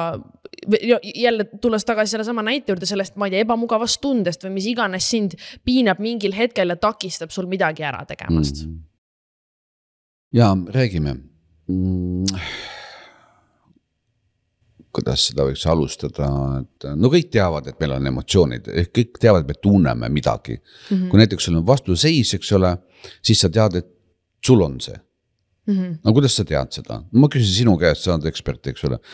jälle tulles tagasi selle sama näite juurde sellest, ma ei tea, ebamugavast tundest või mis iganes sind piinab mingil hetkel ja takistab sul midagi ära tegemast. Mm. Ja räägime. Mm. Kuidas seda võiks alustada, et no kõik teavad, et meil on emotsioonid, kõik teavad, et me tunneme midagi. Mm-hmm. Kui näiteks sul on vastuseis, eks ole, siis sa tead, et sul on see. Mm-hmm. No kuidas sa tead seda? Ma küsin sinu käest, sa oled ekspert, eks ole.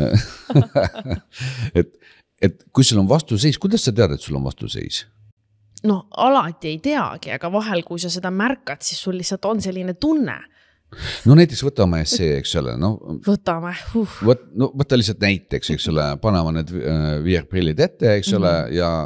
et, et kui sul on vastuseis, kuidas sa tead, et sul on vastuseis? No alati ei teagi, aga vahel, kui sa seda märkad, siis sul lihtsalt on selline tunne. No näiteks võtame see, eks ole. No, võtame. Uh. Võt, no, võta lihtsalt näiteks, eks ole, panema need V R-prillid ette, eks ole, mm-hmm. ja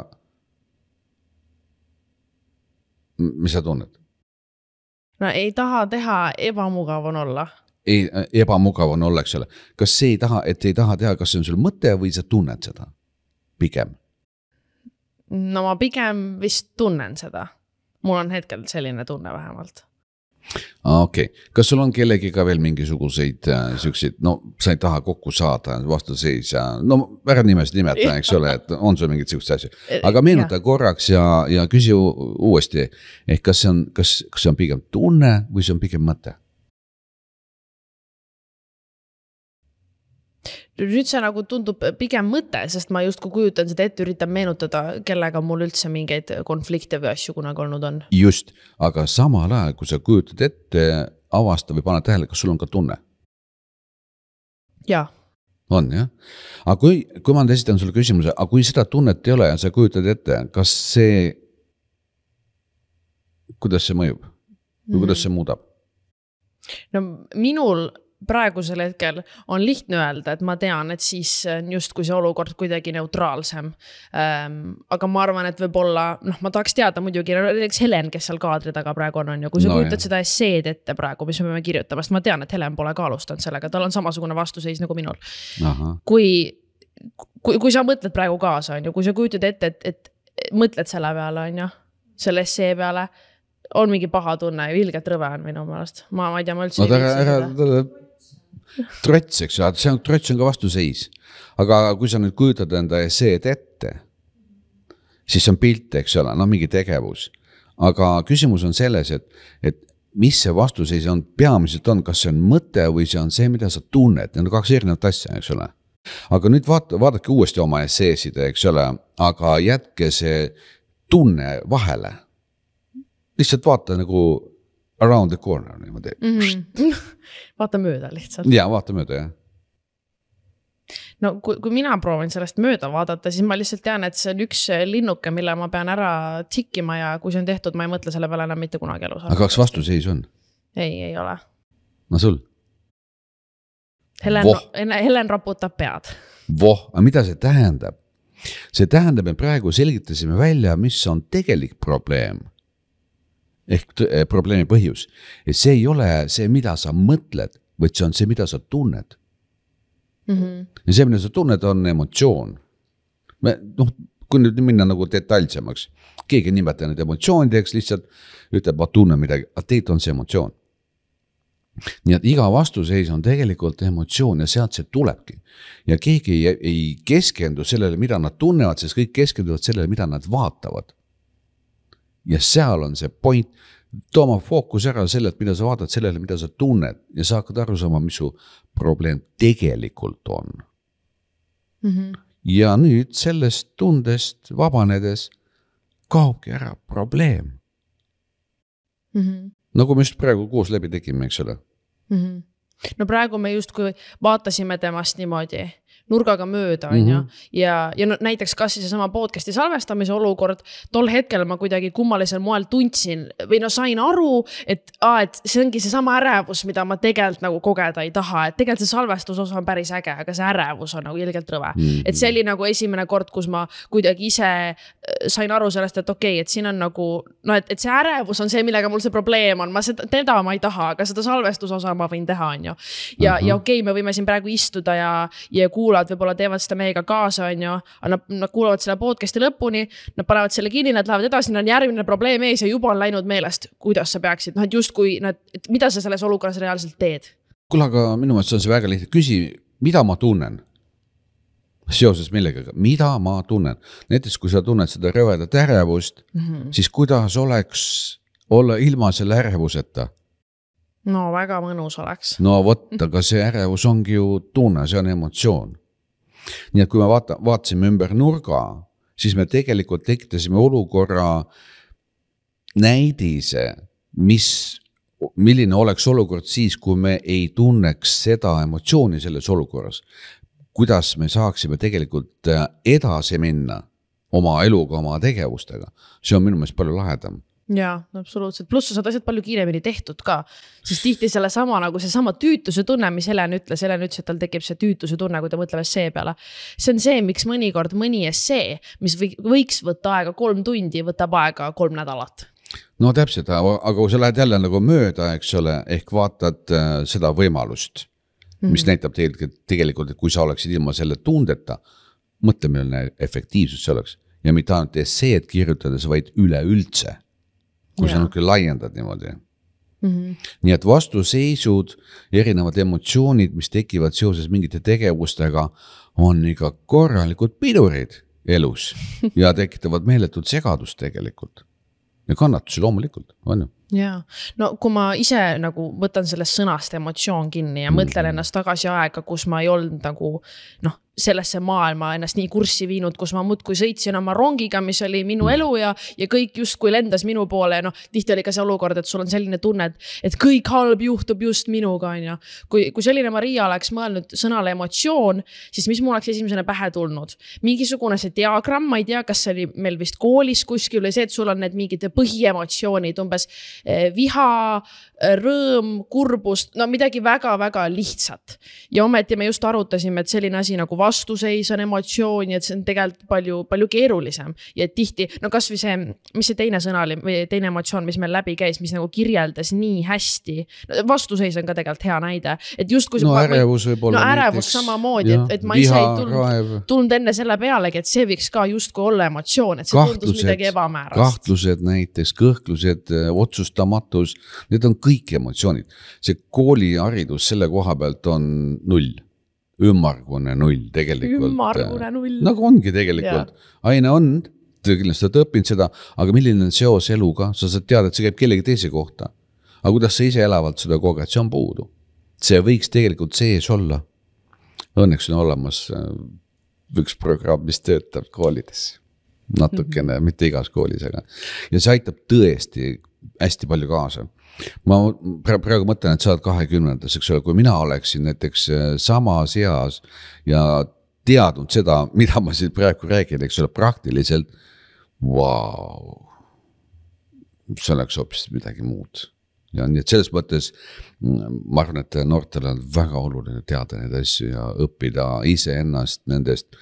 mis sa tunned? No ei taha teha, ebamugav on olla. Ei, ebamugav on olla, eks ole. Kas see ei taha, et ei taha teha, kas see on sul mõte või sa tunned seda? Pigem. No ma pigem vist tunnen seda. Mul on hetkel selline tunne vähemalt. Okei, okay. Kas sul on kellegiga veel mingisuguseid äh, süksid, no sa ei taha kokku saada vastuseis ja no väga nimesid nimeta, eks ole, et on sul mingid süksid asju. Aga meenuta ja. korraks ja, ja küsi uuesti, ehk kas see on, kas, kas see on pigem tunne või see on pigem mõte? nüüd see nagu tundub pigem mõte, sest ma just kui kujutan seda ette, üritan meenutada, kellega mul üldse mingeid konflikte või asju kunagi olnud on. Just, aga samal ajal, kui sa kujutad ette, avasta või pane tähele, kas sul on ka tunne? Jaa. On, jah? Aga kui, kui ma esitan sulle küsimuse, aga kui seda tunnet ei ole ja sa kujutad ette, kas see, kuidas see mõjub? Või kuidas see muudab? No minul praegusel hetkel on lihtne öelda, et ma tean, et siis just kui see olukord kuidagi neutraalsem. Ähm, aga ma arvan, et võib-olla, noh, ma tahaks teada muidugi, näiteks Helen, kes seal kaadri taga praegu on, on ju, kui sa no, kujutad jah. Seda esseed ette praegu, mis me peame kirjutama, sest ma tean, et Helen pole kaalustanud sellega, tal on samasugune vastuseis nagu minul. Aha. Kui, kui, kui sa mõtled praegu kaasa, on ju, kui sa kujutad ette, et, et, et mõtled selle peale, on ju, selle essee peale, on mingi paha tunne, ilgelt rõve on minu meelest. Ma, ma ei tea, ma üldse no, ei viitsi seda. Trots, eks, see on, trots on ka vastuseis. Aga kui sa nüüd kujutad enda esseed ette, siis on pilt, eks ole, no mingi tegevus. Aga küsimus on selles, et, et mis see vastuseis on, peamiselt on, kas see on mõte või see on see, mida sa tunned. Need on kaks erinevat asja, eks ole. Aga nüüd vaat, vaadake uuesti oma esseesid, eks ole, aga jätke see tunne vahele. Lihtsalt vaata nagu around the corner niimoodi. Mm-hmm. Vaata mööda lihtsalt. Jaa, vaata mööda, jah. No kui, kui mina proovin sellest mööda vaadata, siis ma lihtsalt tean, et see on üks linnuke, mille ma pean ära tikkima ja kui see on tehtud, ma ei mõtle selle peale enam mitte kunagi elus. Aga kas vastuseis on? Ei, ei ole. No sul? Helen, Helen raputab pead. Voh, aga mida see tähendab? See tähendab, et praegu selgitasime välja, mis on tegelik probleem. Ehk probleemi põhjus. Ja see ei ole see, mida sa mõtled, vaid see on see, mida sa tunned. Mm-hmm. Ja see, mida sa tunned, on emotsioon. Me, noh, kui nüüd minna nagu detailsemaks, keegi nimeta need emotsioonideks, lihtsalt ütleb, ma tunnen midagi, aga teit on see emotsioon. Nii et iga vastuseis on tegelikult emotsioon ja sealt see tulebki. Ja keegi ei, ei keskendu sellele, mida nad tunnevad, sest kõik keskenduvad sellele, mida nad vaatavad. Ja seal on see point, tooma fookus ära sellelt, mida sa vaatad, sellele, mida sa tunned ja sa hakkad aru saama, mis su probleem tegelikult on. Mm-hmm. Ja nüüd sellest tundest vabanedes kaobki ära probleem. Mm-hmm. Nagu me just praegu koos läbi tegime, eks ole. Mm-hmm. No praegu me just kui vaatasime temast niimoodi nurgaga mööda, on ju. Ja, ja no, näiteks kas siis sama podcasti salvestamise olukord, tol hetkel ma kuidagi kummalisel moel tundsin või no sain aru, et, aa, et see ongi see sama ärevus, mida ma tegelikult nagu kogeda ei taha, et tegelikult see salvestusosa on päris äge, aga see ärevus on nagu ilgelt rõve. Mm-hmm. Et see oli nagu esimene kord, kus ma kuidagi ise sain aru sellest, et okei, okay, et siin on nagu, no et, et see ärevus on see, millega mul see probleem on, ma seda, teda ma ei taha, aga seda salvestusosa ma võin teha, on ju. Ja, uh-huh. ja okei, okay, me võime siin praegu istuda ja, ja kuulata võib-olla teevad seda meiega kaasa, on ju, nad, nad kuulavad selle podcasti lõpuni, nad panevad selle kinni, nad lähevad edasi, nad on järgmine probleem ees ja juba on läinud meelest, kuidas sa peaksid, noh, et just kui nad, et mida sa selles olukorras reaalselt teed? Kuule, aga minu mõttes on see väga lihtne. Küsi, mida ma tunnen? Seoses millegagi, mida ma tunnen? Näiteks, kui sa tunned seda rõvedat ärevust, mm-hmm. siis kuidas oleks olla ilma selle ärevuseta? No väga mõnus oleks. No võt, aga see ärevus ongi ju tunne, see on emotsioon. Nii et kui me vaata, vaatasime ümber nurga, siis me tegelikult tekitasime olukorra näidise, mis, milline oleks olukord siis, kui me ei tunneks seda emotsiooni selles olukorras. Kuidas me saaksime tegelikult edasi minna oma eluga, oma tegevustega. See on minu meelest palju lahedam. Jaa, absoluutselt. Pluss sa saad asjad palju kiiremini tehtud ka, sest tihti selle sama, nagu see sama tüütuse tunne, mis Helen ütles, Helen ütles, et tal tekib see tüütuse tunne, kui ta mõtleb essee peale. See on see, miks mõnikord mõni essee, mis võiks võtta aega kolm tundi, võtab aega kolm nädalat. No täpselt, aga kui sa lähed jälle nagu mööda, eks ole, ehk vaatad seda võimalust, mis mm-hmm. näitab tegelikult, tegelikult, et kui sa oleksid ilma selle tundeta, mõtle, milline efektiivsus see oleks. Ja mitte ainult esseed kirjutades, vaid üle üldse. Kui ja. Sa nüüd laiendad niimoodi. Mm-hmm. Nii et vastuseisud, erinevad emotsioonid, mis tekivad seoses mingite tegevustega, on ikka korralikud pidurid elus ja tekitavad meeletut segadust tegelikult. Ja kannatusi loomulikult, on ju. Jaa, no kui ma ise nagu võtan sellest sõnast emotsioon kinni ja mõtlen ennast tagasi aega, kus ma ei olnud nagu noh, sellesse maailma ennast nii kurssi viinud, kus ma muudkui sõitsin oma rongiga, mis oli minu elu ja, ja kõik just kui lendas minu poole. No, tihti oli ka see olukord, et sul on selline tunne, et kõik halb juhtub just minuga. Ja. Kui, kui selline Maria oleks mõelnud sõnale emotsioon, siis mis mul oleks esimesena pähe tulnud? Mingisugune see diagramm, ma ei tea, kas see oli meil vist koolis kuskil või see, et sul on need mingid põhiemotsioonid, umbes viha, rõõm, kurbust, no midagi väga-väga lihtsat. Ja ometi me just arutasime, et selline asi nagu vastuseis on emotsioon ja et see on tegelikult palju, palju keerulisem. Ja tihti, no kas või see, mis see teine sõna oli, või teine emotsioon, mis meil läbi käis, mis nagu kirjeldas nii hästi. No, vastuseis on ka tegelikult hea näide. Et just kui no ma, ärevus võib olla no ärevus samamoodi, et, et ma ise viha, ei tulnud, tulnud enne selle pealegi, et see võiks ka just kui olla emotsioon, et see kahtlused, tundus midagi ebamäärast. Kahtlused näiteks, kõhklused, otsustamatus, need on kõik emotsioonid. See kooliharidus selle koha pealt on null. Ümmargune null tegelikult. Ümmargune null. Nagu ongi tegelikult. Ja. Aine on, kindlasti oled õppinud seda, aga milline on seos eluga? Sa saad teada, et see käib kellegi teise kohta. Aga kuidas sa ise elavalt seda koged, see on puudu. See võiks tegelikult sees olla. Õnneks on olemas üks programm, mis töötab koolides. Natukene, mm-hmm. mitte igas koolis, aga. Ja see aitab tõesti hästi palju kaasa. Ma praegu mõtlen, et sa oled kahekümnendas, eks ole, kui mina oleksin näiteks samas eas ja teadnud seda, mida ma siin praegu räägin, eks ole, praktiliselt, vau, see oleks hoopis midagi muud. Ja nii, et selles mõttes ma arvan, et noortele on väga oluline teada neid asju ja õppida ise ennast nendest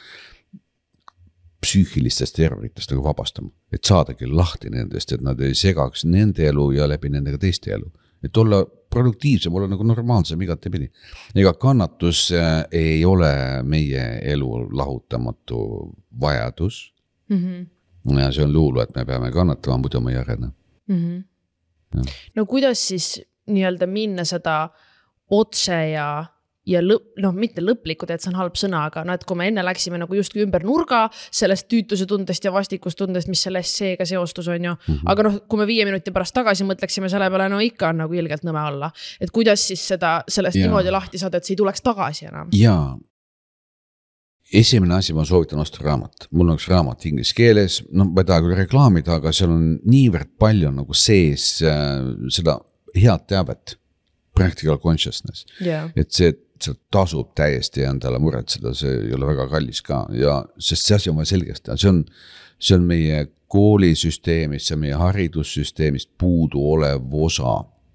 psüühilistest terroritest nagu vabastama, et saadagi lahti nendest, et nad ei segaks nende elu ja läbi nendega teiste elu. Et olla produktiivsem, olla nagu normaalsem igati pidi. Ega kannatus ei ole meie elu lahutamatu vajadus. Mm-hmm. Ja see on luulu, et me peame kannatama, muidu me ei arene. Mm-hmm. No kuidas siis nii-öelda minna seda otse ja ja lõp, noh, mitte lõplikud, et see on halb sõna, aga no, et kui me enne läksime nagu justkui ümber nurga sellest tüütuse tundest ja vastikustundest, mis selle esseega seostus on ju. Mm-hmm. Aga noh, kui me viie minuti pärast tagasi mõtleksime selle peale, no ikka on nagu ilgelt nõme olla. Et kuidas siis seda, sellest ja. Niimoodi lahti saada, et see ei tuleks tagasi enam? Jaa. Esimene asi ma soovitan osta raamat. Mul on üks raamat inglise keeles, no ma ei taha küll reklaamida, aga seal on niivõrd palju nagu sees äh, seda head teavet, practical consciousness. Yeah. Et see see tasub täiesti endale muretseda, see ei ole väga kallis ka ja sest see asi on vaja selgesti, see on, see on meie koolisüsteemist, see on meie haridussüsteemist puudu olev osa.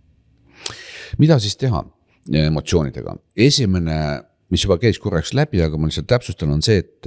Mida siis teha emotsioonidega? Esimene, mis juba käis korraks läbi, aga ma lihtsalt täpsustan, on see, et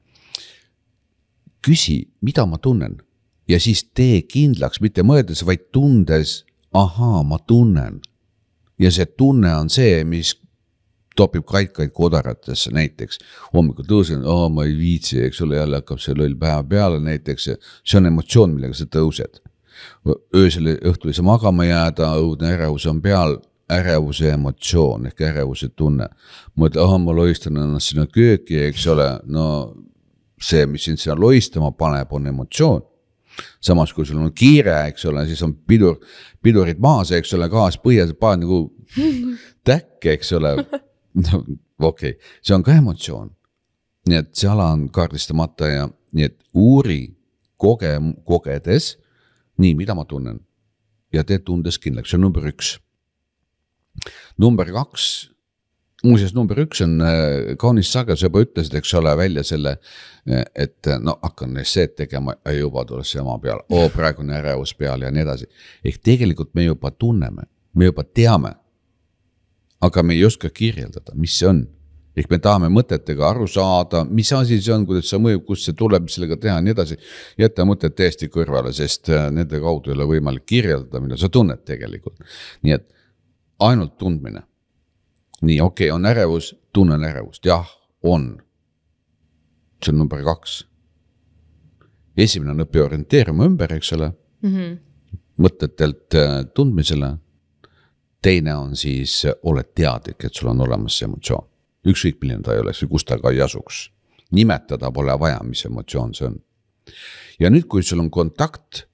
küsi, mida ma tunnen ja siis tee kindlaks, mitte mõeldes, vaid tundes, ahaa, ma tunnen. Ja see tunne on see, mis topib kaikaid kodaratesse näiteks. Hommikul tõusen, oh, ma ei viitsi, eks ole, jälle hakkab see lõll päeva peale näiteks. See on emotsioon, millega sa tõused. Öösel õhtul ei saa magama jääda, õudne ärevus on peal, ärevuse emotsioon ehk ärevuse tunne. Mõtle, oh, ma loistan ennast sinna kööki, eks ole, no see, mis sind sinna loistama paneb, on emotsioon. Samas, kui sul on kiire, eks ole, siis on pidur, pidurid maas, eks ole, gaas põhjas, paned nagu täkke, eks ole. No, okei, okay. See on ka emotsioon. Nii et see ala on kaardistamata ja nii et uuri koge, kogedes, nii, mida ma tunnen ja tee tundes kindlaks, see on number üks. Number kaks, muuseas number üks on kaunis saga, sa juba ütlesid, eks ole, välja selle, et no hakkan esseed tegema ja juba tuleb see ema peale, oo, praegu on ärevus peale ja nii edasi. Ehk tegelikult me juba tunneme, me juba teame, aga me ei oska kirjeldada, mis see on. Ehk me tahame mõtetega aru saada, mis asi see on, kuidas see mõjub, kus see tuleb, mis sellega teha, nii edasi. Jätta mõtted täiesti kõrvale, sest nende kaudu ei ole võimalik kirjeldada, mida sa tunned tegelikult. Nii et ainult tundmine. Nii, okei, okay, on ärevus, tunnen ärevust. Jah, on. See on number kaks. Esimene on õppi orienteerima ümber, eks ole. Mm-hmm. Mõtetelt tundmisele. Teine on siis, oled teadlik, et sul on olemas see emotsioon. Ükskõik milline ta ei oleks või kus ta ka ei asuks. Nimetada pole vaja, mis emotsioon see on. Ja nüüd, kui sul on kontakt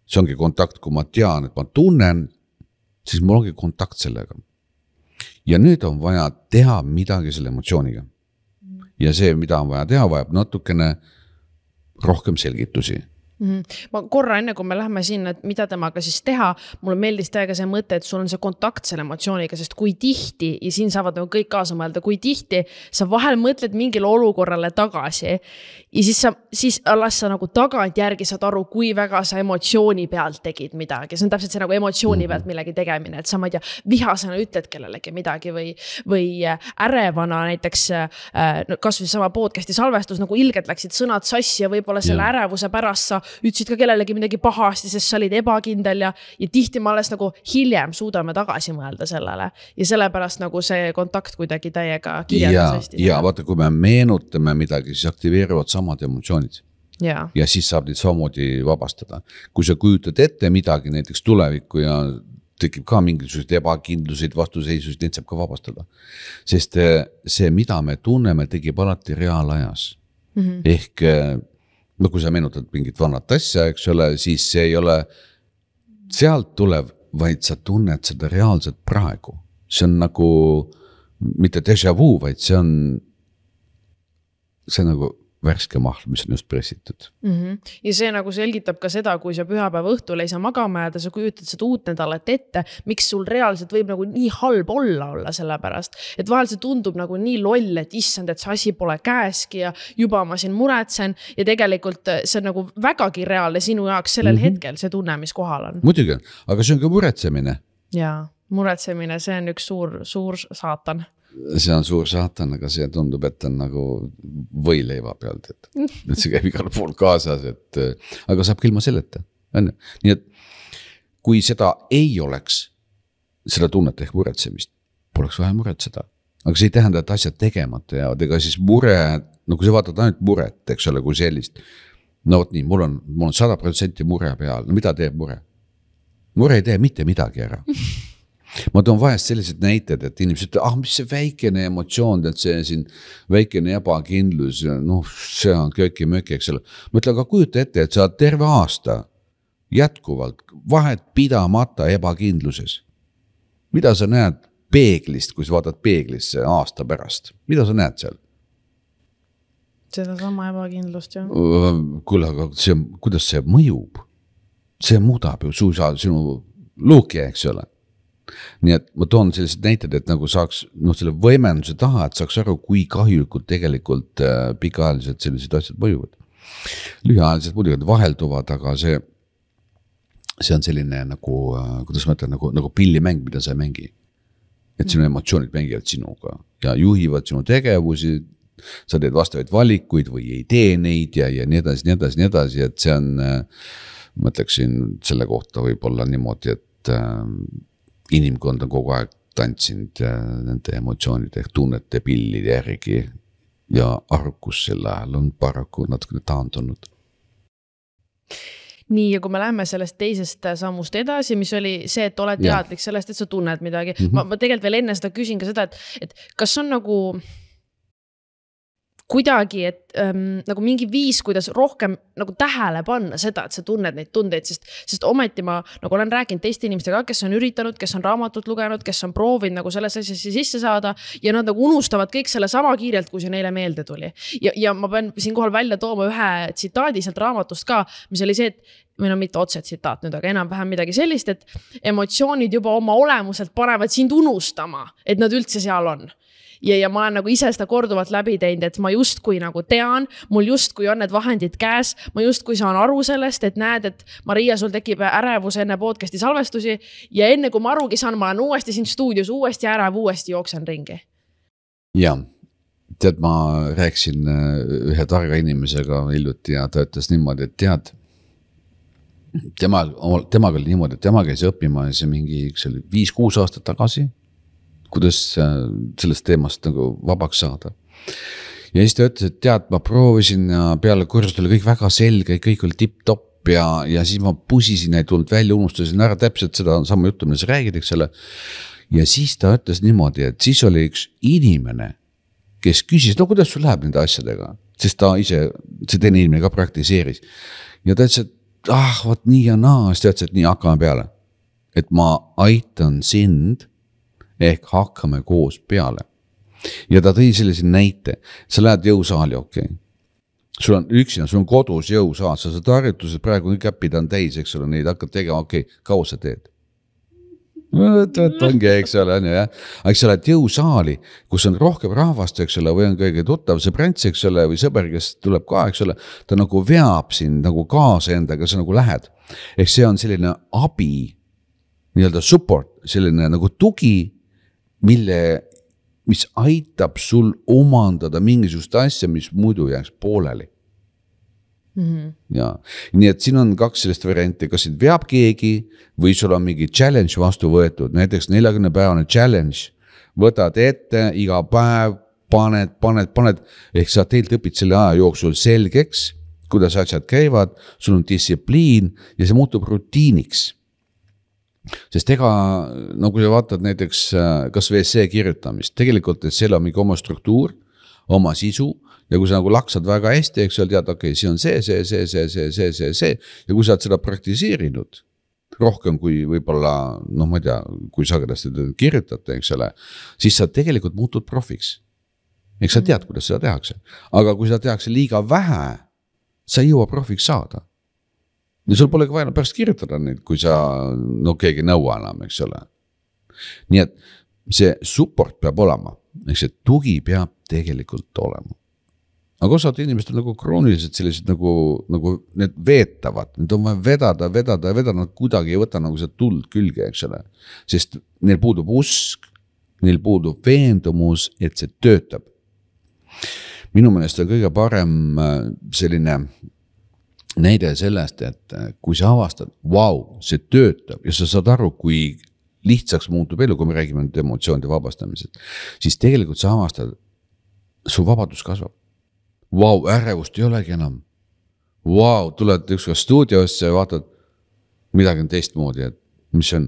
see ongi kontakt, kui ma tean, et ma tunnen, siis mul ongi kontakt sellega. Ja nüüd on vaja teha midagi selle emotsiooniga. Ja see, mida on vaja teha, vajab natukene rohkem selgitusi. Mm-hmm. Ma korra enne, kui me lähme sinna, et mida temaga siis teha, mulle meeldis täiega see mõte, et sul on see kontakt selle emotsiooniga, sest kui tihti, ja siin saavad nagu kõik kaasa mõelda, kui tihti sa vahel mõtled mingile olukorrale tagasi ja siis, sa, siis alles sa nagu tagant järgi saad aru, kui väga sa emotsiooni pealt tegid midagi. See on täpselt see nagu emotsiooni pealt millegi tegemine, et sa ma ei tea, vihasena ütled kellelegi midagi või, või ärevana näiteks kas või sama podcasti salvestus, nagu ilgelt läksid sõnad sassi ja võib-olla selle ja. ärevuse pärast sa ütlesid ka kellelegi midagi pahasti, sest sa olid ebakindel ja, ja tihti ma alles nagu hiljem suudame tagasi mõelda sellele. Ja sellepärast nagu see kontakt kuidagi täiega kirjeldas. Ja, ja vaata, kui me meenutame midagi, siis aktiveerivad samad emotsioonid. Ja. ja siis saab neid samamoodi vabastada. Kui sa kujutad ette midagi näiteks tulevikku ja tekib ka mingisugused ebakindlusid, vastuseisused, neid saab ka vabastada. Sest see, mida me tunneme, tegib alati reaalajas. Mm-hmm. Ehk no kui sa meenutad mingit vannat asja, eks ole, siis see ei ole sealt tulev, vaid sa tunned seda reaalselt praegu. See on nagu, mitte déjà vu, vaid see on see nagu värske mahl, mis on just pressitud. Mm-hmm. Ja see nagu selgitab ka seda, kui sa pühapäeva õhtul ei saa magama jääda, sa kujutad seda uut nädalat ette, miks sul reaalselt võib nagu nii halb olla olla selle pärast. Et vahel see tundub nagu nii loll, et issand, et see asi pole käeski ja juba ma siin muretsen ja tegelikult see on nagu vägagi reaalne sinu jaoks sellel mm-hmm. hetkel see tunne, mis kohal on. Muidugi, aga see on ka muretsemine. Jaa, muretsemine, see on üks suur, suur saatan. See on suur saatan, aga see tundub, et on nagu võileiva pealt, et, et see käib igal pool kaasas, et, aga saab ilma selleta. Nii et kui seda ei oleks, seda tunnet ehk muretsemist, poleks vaja muretseda. Aga see ei tähenda, et asjad tegemata jäävad, ega siis mure, no kui sa vaatad ainult muret, eks ole, kui sellist, no võt nii, mul on, mul on sada protsenti mure peal, no mida teeb mure? Mure ei tee mitte midagi ära. Ma toon vahest sellised näited, et inimesed ütlevad, ah, mis see väikene emotsioon, et see siin väikene ebakindlus, noh, see on kööki möki, eks ole. Ma ütlen, aga kujuta ette, et sa terve aasta jätkuvalt vahet pidamata ebakindluses. Mida sa näed peeglist, kui sa vaatad peeglisse aasta pärast? Mida sa näed seal? Seda sama ebakindlust, jah. Kuule, aga see, kuidas see mõjub? See muudab ju suusa sinu luuki, eks ole. Nii et ma toon sellised näited, et nagu saaks noh, selle võimenduse taha, et saaks aru, kui kahjulikult tegelikult äh, pikaajaliselt sellised asjad mõjuvad. Lühiajaliselt muidugi vahelduvad, aga see, see on selline nagu, äh, kuidas ma ütlen, nagu, nagu pillimäng, mida sa ei mängi. Et sinu emotsioonid mängivad sinuga ja juhivad sinu tegevusi, sa teed vastavaid valikuid või ei tee neid ja, ja nii edasi, nii edasi, nii edasi, et see on, äh, ma ütleksin selle kohta võib olla niimoodi, et äh, inimkond on kogu aeg tantsinud nende emotsioonide ehk tunnete pillide järgi ja arkus selle ajal on paraku natuke taandunud. Nii, ja kui me läheme sellest teisest sammust edasi, mis oli see, et oled teadlik sellest, et sa tunned midagi. Mm-hmm. Ma, ma tegelikult veel enne seda küsin ka seda, et, et kas on nagu kuidagi, et ähm, nagu mingi viis, kuidas rohkem nagu tähele panna seda, et sa tunned neid tundeid, sest, sest ometi ma nagu olen rääkinud teiste inimestega, kes on üritanud, kes on raamatut lugenud, kes on proovinud nagu selles asjasse sisse saada ja nad nagu unustavad kõik selle sama kiirelt, kui see neile meelde tuli. Ja, ja ma pean siin kohal välja tooma ühe tsitaadi sealt raamatust ka, mis oli see, et või no mitte otse tsitaat nüüd, aga enam vähem midagi sellist, et emotsioonid juba oma olemuselt panevad sind unustama, et nad üldse seal on. Ja, ja ma olen nagu ise seda korduvalt läbi teinud, et ma just kui nagu tean, mul just kui on need vahendid käes, ma just kui saan aru sellest, et näed, et Maria, sul tekib ärevus enne podcasti salvestusi ja enne kui ma arugi saan, ma olen uuesti siin stuudios, uuesti ärev, uuesti jooksen ringi. Ja, tead, ma rääkisin ühe targa inimesega hiljuti ja ta ütles niimoodi, et tead, tema, temaga oli niimoodi, et tema käis õppima see mingi viis-kuus aastat tagasi, kuidas sellest teemast nagu vabaks saada. Ja siis ta ütles, et tead, ma proovisin ja peale kursust oli kõik väga selge, kõik oli tipp-topp ja, ja siis ma pusisin, ei tulnud välja, unustasin ära täpselt seda sama juttu, mida sa räägid, eks selle. Ja siis ta ütles niimoodi, et siis oli üks inimene, kes küsis, no kuidas sul läheb nende asjadega, sest ta ise, see teine inimene ka praktiseeris. Ja ta ütles, et ah, võt nii ja naa, siis tead, et nii hakkame peale. Et ma aitan sind ehk hakkame koos peale. Ja ta tõi sellise näite, sa lähed jõusaali, okei. Okay. Sul on üksina, sul on kodus jõusaal, sa saad harjutused praegu nii käpid on täis, eks ole, neid hakkad tegema, okei, okay, kaua sa teed? Võt, võt, ongi, eks ole, on ju, jah. Aga eks sa oled jõusaali, kus on rohkem rahvast, eks ole, või on kõige tuttav sõbrants, eks ole, või sõber, kes tuleb ka, eks ole, ta nagu veab sind nagu kaasa endaga, sa nagu lähed. Ehk see on selline abi, nii-öelda support, selline nagu tugi, mille, mis aitab sul omandada mingisugust asja, mis muidu jääks pooleli. Mm-hmm. Ja, nii et siin on kaks sellist varianti, kas sind veab keegi või sul on mingi challenge vastu võetud, näiteks neljakümne päevane challenge, võtad ette iga päev, paned, paned, paned, ehk sa teilt õpid selle aja jooksul selgeks, kuidas asjad käivad, sul on distsipliin ja see muutub rutiiniks. Sest ega, nagu sa vaatad näiteks kas V C kirjutamist, tegelikult et seal on mingi oma struktuur, oma sisu, ja kui sa nagu laksad väga hästi, eks sa tead, okei, okay, see on see, see, see, see, see, see, see, see, ja kui sa oled seda praktiseerinud rohkem kui võib-olla, noh ma ei tea, kui sagedasti kirjutate, eks ole, siis sa tegelikult muutud profiks. Eks sa tead, kuidas seda tehakse. Aga kui seda tehakse liiga vähe, sa ei jõua profiks saada. Ja sul pole vaja pärast kirjutada neid, kui sa no keegi nõua enam, eks ole. Nii et see support peab olema, eks see tugi peab tegelikult olema. Aga osad inimesed on nagu krooniliselt sellised nagu, nagu need veetavad, need on vaja vedada, vedada ja vedada, nad kuidagi ei võta nagu see tuld külge, eks ole. Sest neil puudub usk, neil puudub veendumus, et see töötab. Minu meelest on kõige parem selline näide sellest, et kui sa avastad, vau, see töötab ja sa saad aru, kui lihtsaks muutub elu, kui me räägime emotsioonide vabastamisest, siis tegelikult sa avastad, su vabadus kasvab. Vau, ärevust ei olegi enam. Vau, tuled ükskord stuudiosse ja vaatad midagi on teistmoodi, et mis on?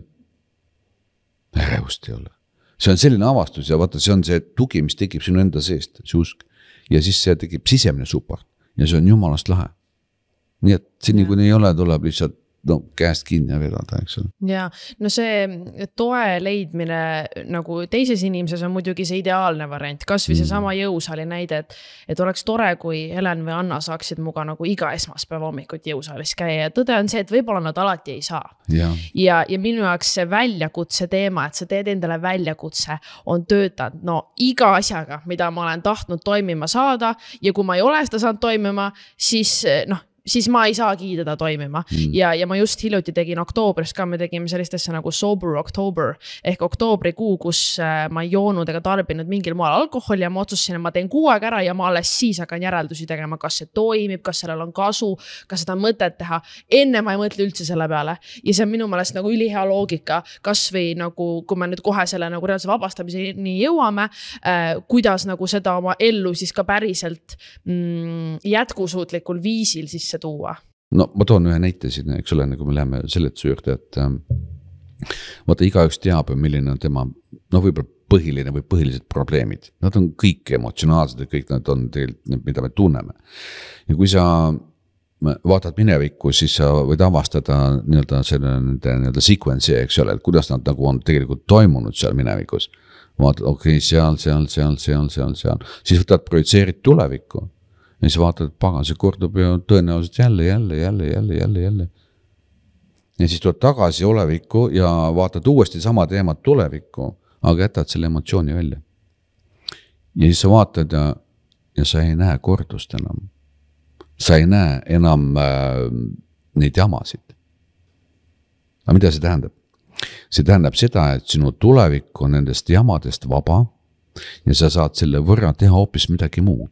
Ärevust ei ole. See on selline avastus ja vaata, see on see tugi, mis tekib sinu enda seest, see usk. Ja siis see tekib sisemine support ja see on jumalast lahe. Nii et siin nii kui ei ole, tuleb lihtsalt no, käest kinni ja vedada, eks ole. Ja, no see toe leidmine nagu teises inimeses on muidugi see ideaalne variant, kas või see sama jõusaali näide, et, et oleks tore, kui Helen või Anna saaksid muga nagu iga esmaspäeva hommikut jõusaalis käia ja tõde on see, et võib-olla nad alati ei saa. Ja, ja, ja minu jaoks see väljakutse teema, et sa teed endale väljakutse, on töötanud no iga asjaga, mida ma olen tahtnud toimima saada ja kui ma ei ole seda saanud toimima, siis noh, siis ma ei saa kiidada toimima. Mm. Ja, ja ma just hiljuti tegin oktoobris ka, me tegime sellistesse nagu Sober October ehk oktoobri kuu, kus ma ei joonud ega tarbinud mingil moel alkoholi ja ma otsusin, et ma teen kuu aeg ära ja ma alles siis hakkan järeldusi tegema, kas see toimib, kas sellel on kasu, kas seda mõtet teha. Enne ma ei mõtle üldse selle peale ja see on minu meelest nagu ülihea loogika, kas või nagu, kui me nüüd kohe selle nagu reaalse vabastamiseni jõuame, äh, kuidas nagu seda oma ellu siis ka päriselt mm, jätkusuutlikul viisil siis tuua. No ma toon ühe näite siin, eks ole, nagu me läheme seletuse juurde, et ähm, vaata igaüks teab, milline on tema, no võib-olla põhiline või põhilised probleemid. Nad on kõik emotsionaalsed ja kõik nad on tegelikult, mida me tunneme. Ja kui sa vaatad minevikku, siis sa võid avastada nii-öelda selle nii-öelda sequence'i, eks ole, et kuidas nad nagu on tegelikult toimunud seal minevikus. Vaatad, okei, okay, seal, seal, seal, seal, seal, seal. Siis võtad projitseerid tulevikku. Ja siis vaatad, et pagan, see kordub ja tõenäoliselt jälle, jälle, jälle, jälle, jälle, jälle. Ja siis tuled tagasi olevikku ja vaatad uuesti sama teemat tulevikku, aga jätad selle emotsiooni välja. Ja siis sa vaatad ja, ja sa ei näe kordust enam. Sa ei näe enam äh, neid jamasid. Aga mida see tähendab? See tähendab seda, et sinu tulevik on nendest jamadest vaba ja sa saad selle võrra teha hoopis midagi muud.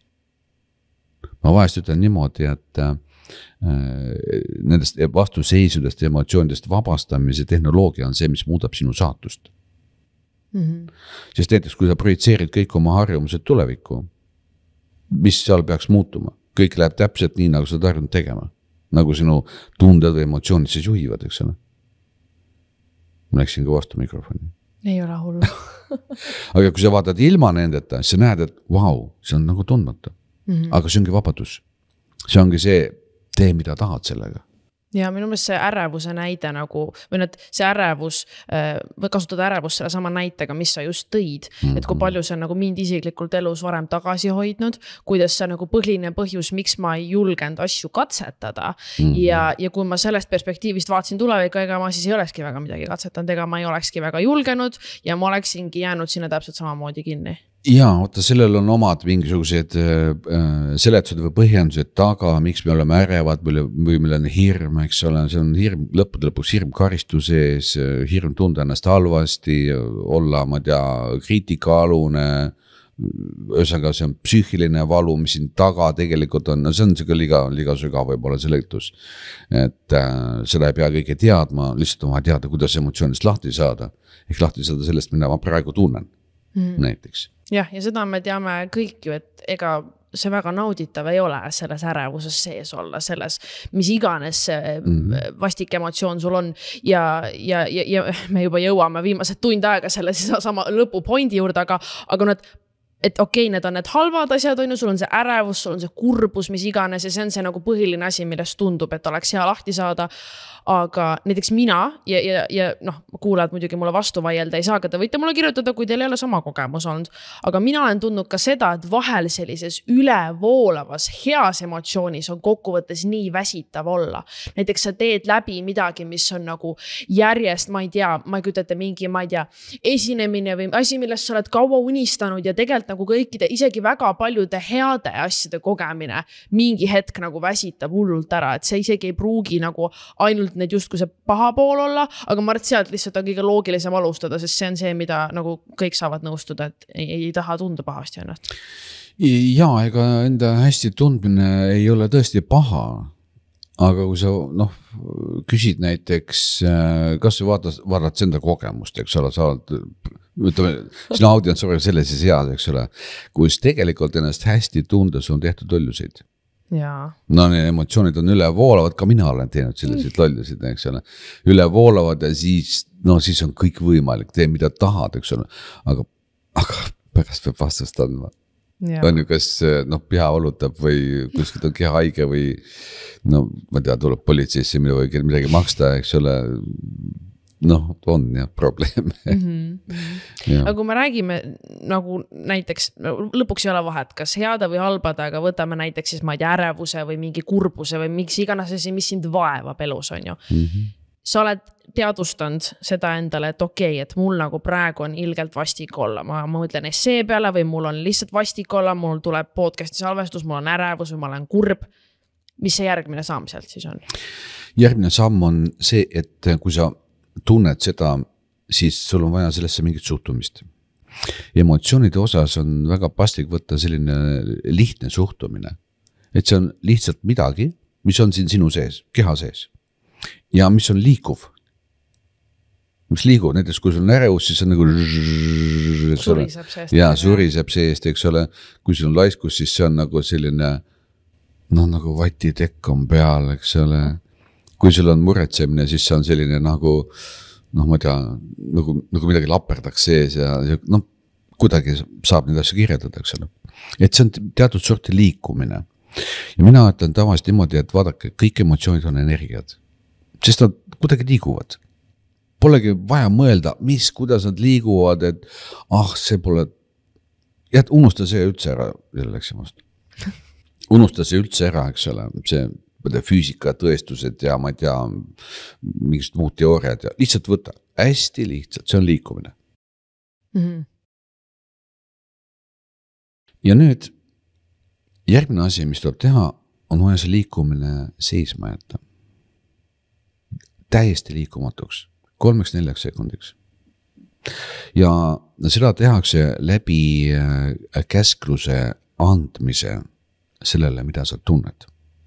Ma vahest ütlen niimoodi, et äh, nendest vastuseisudest ja emotsioonidest vabastamise tehnoloogia on see, mis muudab sinu saatust. Mm-hmm. Sest näiteks, kui sa projitseerid kõik oma harjumused tulevikku, mis seal peaks muutuma? Kõik läheb täpselt nii, nagu sa tarvinud tegema. Nagu sinu tunded või emotsioonid siis juhivad, eks ole. Ma läksin ka vastu mikrofoni. Ei ole hullu. Aga kui sa vaatad ilma nendeta, siis sa näed, et vau, see on nagu tundmata. Mm-hmm. Aga see ongi vabadus. See ongi see, tee mida tahad sellega. ja minu meelest see ärevuse näide nagu, või need, see ärevus, või kasutada ärevus selle sama näitega, mis sa just tõid, mm-hmm. et kui palju see on nagu mind isiklikult elus varem tagasi hoidnud, kuidas see nagu põhiline põhjus, miks ma ei julgenud asju katsetada mm-hmm. ja, ja kui ma sellest perspektiivist vaatsin tulevikku, ega ma siis ei olekski väga midagi katsetanud, ega ma ei olekski väga julgenud ja ma oleksingi jäänud sinna täpselt samamoodi kinni. Jaa, oota, sellel on omad mingisugused äh, seletused või põhjendused taga, miks me oleme ärevad või, või meil on hirm, eks ole, see on hirm, lõppude lõpuks hirm karistuse ees, hirm tunda ennast halvasti, olla, ma tea, kriitikaalune, ühesõnaga see on psüühiline valu, mis siin taga tegelikult on, no see on see liga, liga sügav võib-olla seletus, et äh, seda ei pea kõige teadma, lihtsalt on vaja teada, kuidas emotsioonist lahti saada, ehk lahti saada sellest, mida ma praegu tunnen mm. näiteks. Jah, ja seda me teame kõik ju, et ega see väga nauditav ei ole selles ärevuses sees olla, selles, mis iganes mm-hmm. vastik emotsioon sul on ja, ja, ja, ja me juba jõuame viimased tund aega selle sama lõpupointi juurde, aga, aga need et okei, okay, need on need halvad asjad, on ju, sul on see ärevus, sul on see kurbus, mis iganes ja see on see nagu põhiline asi, millest tundub, et oleks hea lahti saada. Aga näiteks mina ja, ja, ja noh, kuulajad muidugi mulle vastu vaielda ei saa, aga te võite mulle kirjutada, kui teil ei ole sama kogemus olnud. Aga mina olen tundnud ka seda, et vahel sellises ülevoolavas heas emotsioonis on kokkuvõttes nii väsitav olla. Näiteks sa teed läbi midagi, mis on nagu järjest, ma ei tea, ma ei kütate mingi, ma ei tea, esinemine või asi, millest sa oled kaua unistanud ja tegelikult nagu kõikide, isegi väga paljude heade asjade kogemine mingi hetk nagu väsitab hullult ära, et see isegi ei pruugi nagu ainult need justkui see paha pool olla, aga ma arvan, et sealt lihtsalt on kõige loogilisem alustada, sest see on see, mida nagu kõik saavad nõustuda, et ei, ei taha tunda pahasti ennast. Jaa, ega enda hästi tundmine ei ole tõesti paha, aga kui sa noh, küsid näiteks, kas sa vaatad, vaatad enda kogemust, eks ole, sa oled ütleme, sina audients on selles seas, eks ole, kus tegelikult ennast hästi tundes on tehtud lollusid. Jaa. No need emotsioonid on üle voolavad, ka mina olen teinud selliseid lollusid, eks ole, üle voolavad ja siis, no siis on kõik võimalik, tee mida tahad, eks ole, aga, aga pärast peab vastust andma. Ja. On ju, kas noh, piha olutab või kuskilt on keha haige või no ma tea, tuleb politseisse või midagi maksta, eks ole, noh, on jah probleeme. Mm-hmm. Aga kui me räägime nagu näiteks, lõpuks ei ole vahet, kas heade või halbade, aga võtame näiteks siis ma ei tea ärevuse või mingi kurbuse või miks iganes asi, mis sind vaevab elus on ju. Mm-hmm. Sa oled teadvustanud seda endale, et okei, okay, et mul nagu praegu on ilgelt vastik olla. Ma, ma mõtlen essee peale või mul on lihtsalt vastik olla, mul tuleb podcasti salvestus, mul on ärevus või ma olen kurb. Mis see järgmine samm sealt siis on? Järgmine samm on see, et kui sa tunned seda, siis sul on vaja sellesse mingit suhtumist. Emotsioonide osas on väga paslik võtta selline lihtne suhtumine, et see on lihtsalt midagi, mis on siin sinu sees, keha sees ja mis on liikuv. Mis liigub, näiteks kui sul on ärevus, siis on nagu suriseb seest. Ja suriseb seest, eks ole, kui sul on laiskus, siis see on nagu selline noh, nagu vatitekk on peal, eks ole. Kui sul on muretsemine, siis see on selline nagu, noh, ma tea, nagu, nagu midagi laperdaks sees ja, ja noh, kuidagi saab neid asju kirjeldada, eks ole. Et see on teatud sorti liikumine. Ja mina ütlen tavaliselt niimoodi, et vaadake, kõik emotsioonid on energiad, sest nad kuidagi liiguvad. Polegi vaja mõelda, mis, kuidas nad liiguvad, et ah, see pole, jät, unusta see üldse ära, jälle läksime vastu. Unusta see üldse ära, eks ole, see füüsika tõestused ja ma ei tea, mingid muud teooriad ja lihtsalt võta, hästi lihtsalt, see on liikumine. Mm-hmm. Ja nüüd järgmine asi, mis tuleb teha, on vaja see liikumine seisma jätta. Täiesti liikumatuks, kolmeks neljaks sekundiks. Ja seda tehakse läbi käskluse andmise sellele, mida sa tunned.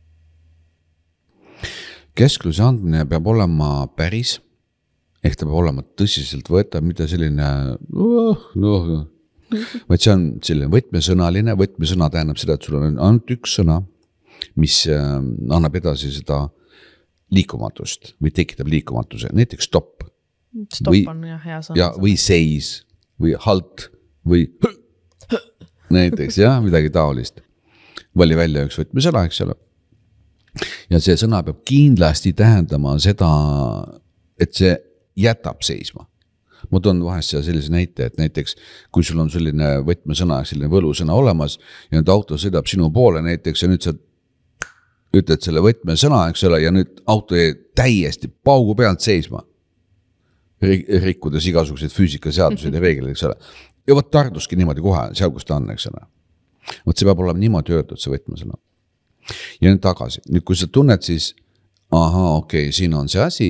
Keskluse andmine peab olema päris, ehk ta peab olema tõsiselt võetav, mitte selline, oh, no, vaid see on selline võtmesõnaline, võtmesõna tähendab seda, et sul on ainult üks sõna, mis annab edasi seda liikumatust või tekitab liikumatuse, näiteks stopp. Stopp või, on jah, hea sõna. Ja, või seis, või halt, või näiteks, jah, midagi taolist. Vali välja üks võtmesõna, eks ole. ja see sõna peab kindlasti tähendama seda, et see jätab seisma. Ma toon vahest sellise näite, et näiteks kui sul on selline võtmesõna, selline võlusõna olemas ja nüüd auto sõidab sinu poole näiteks ja nüüd sa ütled selle võtmesõna, eks ole, ja nüüd auto jäi täiesti paugu pealt seisma, rikkudes igasuguseid füüsikaseaduseid ja reegleid, eks ole. Ja võt tarduski niimoodi kohe, seal kus ta on, eks ole. Võt see peab olema niimoodi öeldud, see võtmesõna. Ja nüüd tagasi. Nüüd kui sa tunned siis, aha, okei, okay, siin on see asi,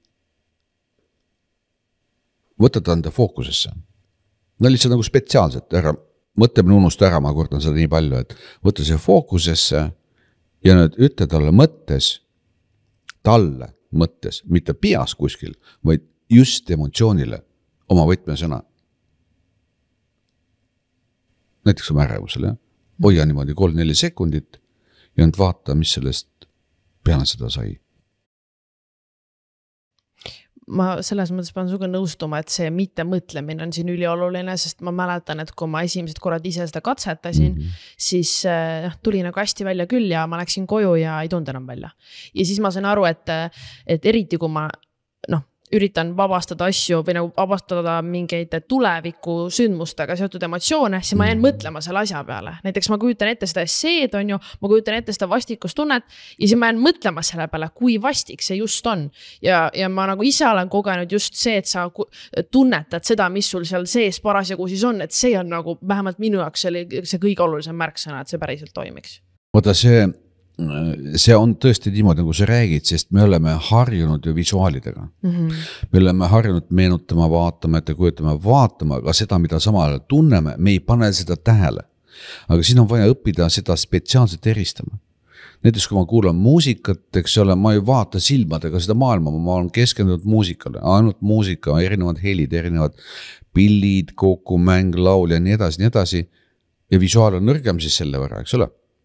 võtad anda fookusesse. No lihtsalt nagu spetsiaalselt ära, mõtlemine unustu ära, ma kordan seda nii palju, et võtta see fookusesse ja nüüd ütle talle mõttes, talle mõttes, mitte peas kuskil, vaid just emotsioonile oma võtmesõna. Näiteks oma ärevusele, hoia niimoodi kolm neli sekundit ja nüüd vaata, mis sellest peale seda sai. Ma selles mõttes pean suga nõustuma, et see mitte mõtlemine on siin ülioluline, sest ma mäletan, et kui ma esimesed korrad ise seda katsetasin, mm -hmm. siis äh, tuli nagu hästi välja küll ja ma läksin koju ja ei tund enam välja. Ja siis ma sain aru, et, et eriti kui ma noh, üritan vabastada asju või nagu vabastada mingeid tuleviku sündmustega seotud emotsioone, siis ma jään mõtlema selle asja peale. Näiteks ma kujutan ette seda esseed, on ju, ma kujutan ette seda vastikustunnet ja siis ma jään mõtlema selle peale, kui vastik see just on. Ja, ja ma nagu ise olen kogenud just see, et sa tunnetad seda, mis sul seal sees parasjagu siis on, et see on nagu vähemalt minu jaoks see, see kõige olulisem märksõna, et see päriselt toimiks. Oota, see... see on tõesti niimoodi, nagu sa räägid, sest me oleme harjunud ju visuaalidega. Mm -hmm. Me oleme harjunud meenutama, vaatama, et kujutama, vaatama, aga seda, mida samal tunneme, me ei pane seda tähele. Aga siin on vaja õppida seda spetsiaalselt eristama. Näiteks kui ma kuulan muusikat, eks ole, ma ei vaata silmadega seda maailma, ma olen keskendunud muusikale, ainult muusika, erinevad helid, erinevad pillid, kokku, mäng, laul ja nii edasi, nii edasi. Ja visuaal on nõrgem siis selle võrra, eks ole.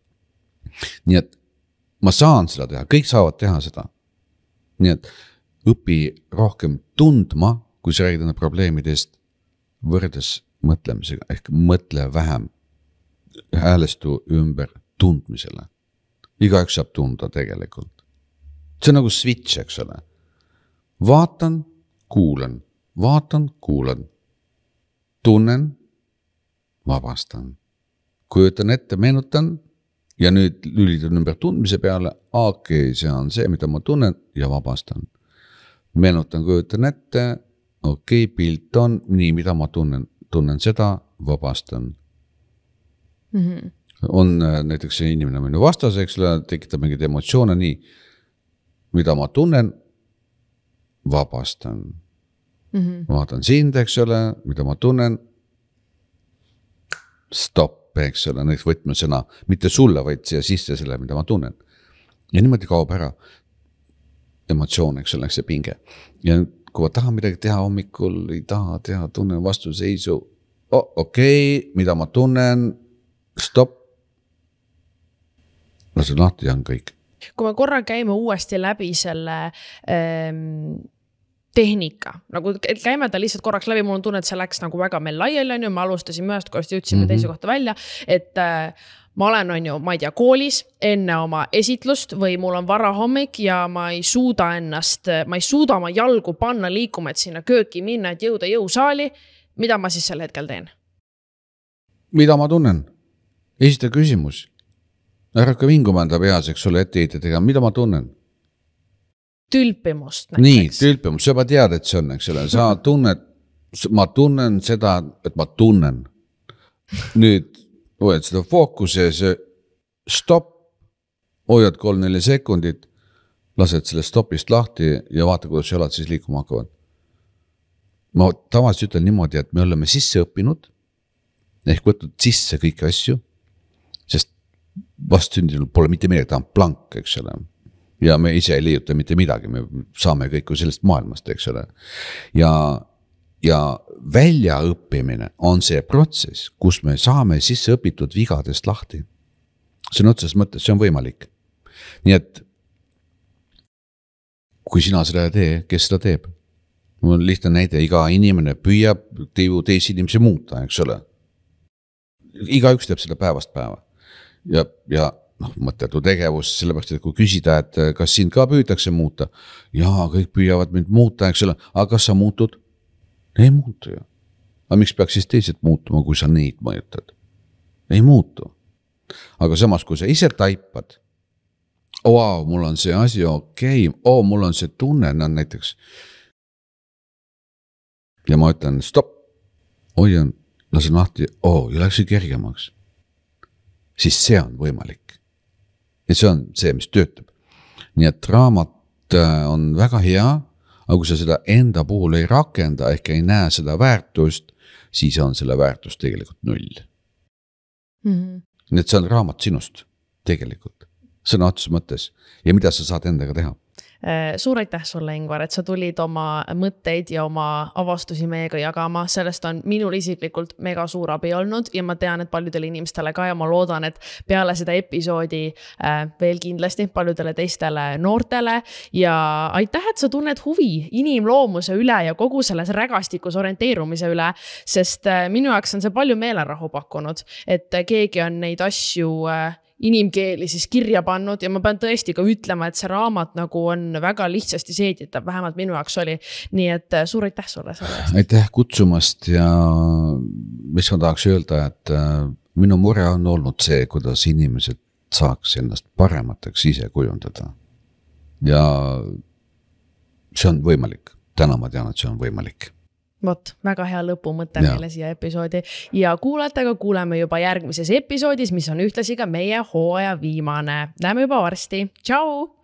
Nii et ma saan seda teha, kõik saavad teha seda. Nii et õpi rohkem tundma, kui sa räägid enda probleemidest võrdes mõtlemisega, ehk mõtle vähem häälestu ümber tundmisele. Igaüks saab tunda tegelikult. See on nagu switch, eks ole. Vaatan, kuulan, vaatan, kuulan. Tunnen, vabastan. Kujutan ette, meenutan, ja nüüd lülitan ümber tundmise peale, okei, okay, see on see, mida ma tunnen ja vabastan. Meenutan, kujutan ette, okei, okay, pilt on nii, mida ma tunnen, tunnen seda, vabastan. Mm -hmm. On näiteks see inimene minu vastas, eks ole, tekitab mingid emotsioone nii, mida ma tunnen, vabastan. Mm -hmm. Vaatan sind, eks ole, mida ma tunnen, stopp. Eks ole, näiteks võtmesõna, mitte sulle, vaid siia sisse selle, mida ma tunnen. Ja niimoodi kaob ära emotsioon, eks ole, see pinge. Ja kui ma tahan midagi teha hommikul, ei taha teha, tunnen vastuseisu, oh, okei, okay, mida ma tunnen, stopp, lasen lahti ja on kõik. Kui me korra käime uuesti läbi selle... Ähm... tehnika, nagu käime ta lihtsalt korraks läbi, mul on tunne, et see läks nagu väga meil laiali, on ju, me alustasime ühest kohast, jõudsime mm -hmm. teise kohta välja, et äh, ma olen, on ju, ma ei tea, koolis enne oma esitlust või mul on varahommik ja ma ei suuda ennast, ma ei suuda oma jalgu panna liikuma, et sinna kööki minna, et jõuda jõusaali, mida ma siis sel hetkel teen? Mida ma tunnen? Esita küsimus. Ära ka vinguma enda peas, eks ole, etteheitedega, mida ma tunnen? Tülpimust näiteks. Nii, tülpimust, sa juba tead, et see on, eks ole, sa tunned, ma tunnen seda, et ma tunnen. Nüüd hoiad seda fookuse ja see stopp, hoiad kolm neli sekundit, lased selle stopist lahti ja vaata, kuidas jalad siis liikuma hakkavad. Ma tavaliselt ütlen niimoodi, et me oleme sisse õppinud, ehk võtnud sisse kõiki asju, sest vastsündinud pole mitte midagi, ta on plank, eks ole. Ja me ise ei leiuta mitte midagi, me saame kõik sellest maailmast, eks ole. Ja, ja väljaõppimine on see protsess, kus me saame sisse õpitud vigadest lahti. See on otses mõttes, see on võimalik. Nii et kui sina seda tee, kes seda teeb? Mul on lihtne näide, iga inimene püüab teisi inimesi muuta, eks ole. Igaüks teeb seda päevast päeva. Ja, ja noh, mõttetu tegevus, sellepärast, et kui küsida, et kas sind ka püütakse muuta, jaa, kõik püüavad mind muuta, eks ole, aga kas sa muutud? Ei muutu ju. Aga miks peaks siis teised muutuma, kui sa neid mõjutad? Ei muutu. Aga samas, kui sa ise taipad, oo, wow, mul on see asi okei, okay. oo, mul on see tunne, no näiteks. Ja ma ütlen, stopp, hoian, lasen lahti, oo, ja läks see kergemaks. Siis see on võimalik. Ja see on see, mis töötab. Nii et raamat on väga hea, aga kui sa seda enda puhul ei rakenda, ehk ei näe seda väärtust, siis on selle väärtus tegelikult null. Mm-hmm. Nii et see on raamat sinust tegelikult, sõna otseses mõttes. Ja mida sa saad endaga teha? Suur aitäh sulle, Ingvar, et sa tulid oma mõtteid ja oma avastusi meiega jagama. Sellest on minul isiklikult mega suur abi olnud ja ma tean, et paljudele inimestele ka ja ma loodan, et peale seda episoodi veel kindlasti paljudele teistele noortele ja aitäh, et sa tunned huvi inimloomuse üle ja kogu selles rägastikus orienteerumise üle, sest minu jaoks on see palju meelerahu pakkunud, et keegi on neid asju inimkeeli siis kirja pannud ja ma pean tõesti ka ütlema, et see raamat nagu on väga lihtsasti seeditav, vähemalt minu jaoks oli. Nii et suur aitäh sulle selle eest. Aitäh kutsumast ja mis ma tahaks öelda, et minu mure on olnud see, kuidas inimesed saaks ennast paremateks ise kujundada. Ja see on võimalik. Täna ma tean, et see on võimalik. Vot, väga hea lõpumõte meile siia episoodi ja kuulajatega kuuleme juba järgmises episoodis, mis on ühtlasi ka meie hooaja viimane. Näeme juba varsti. Tšau!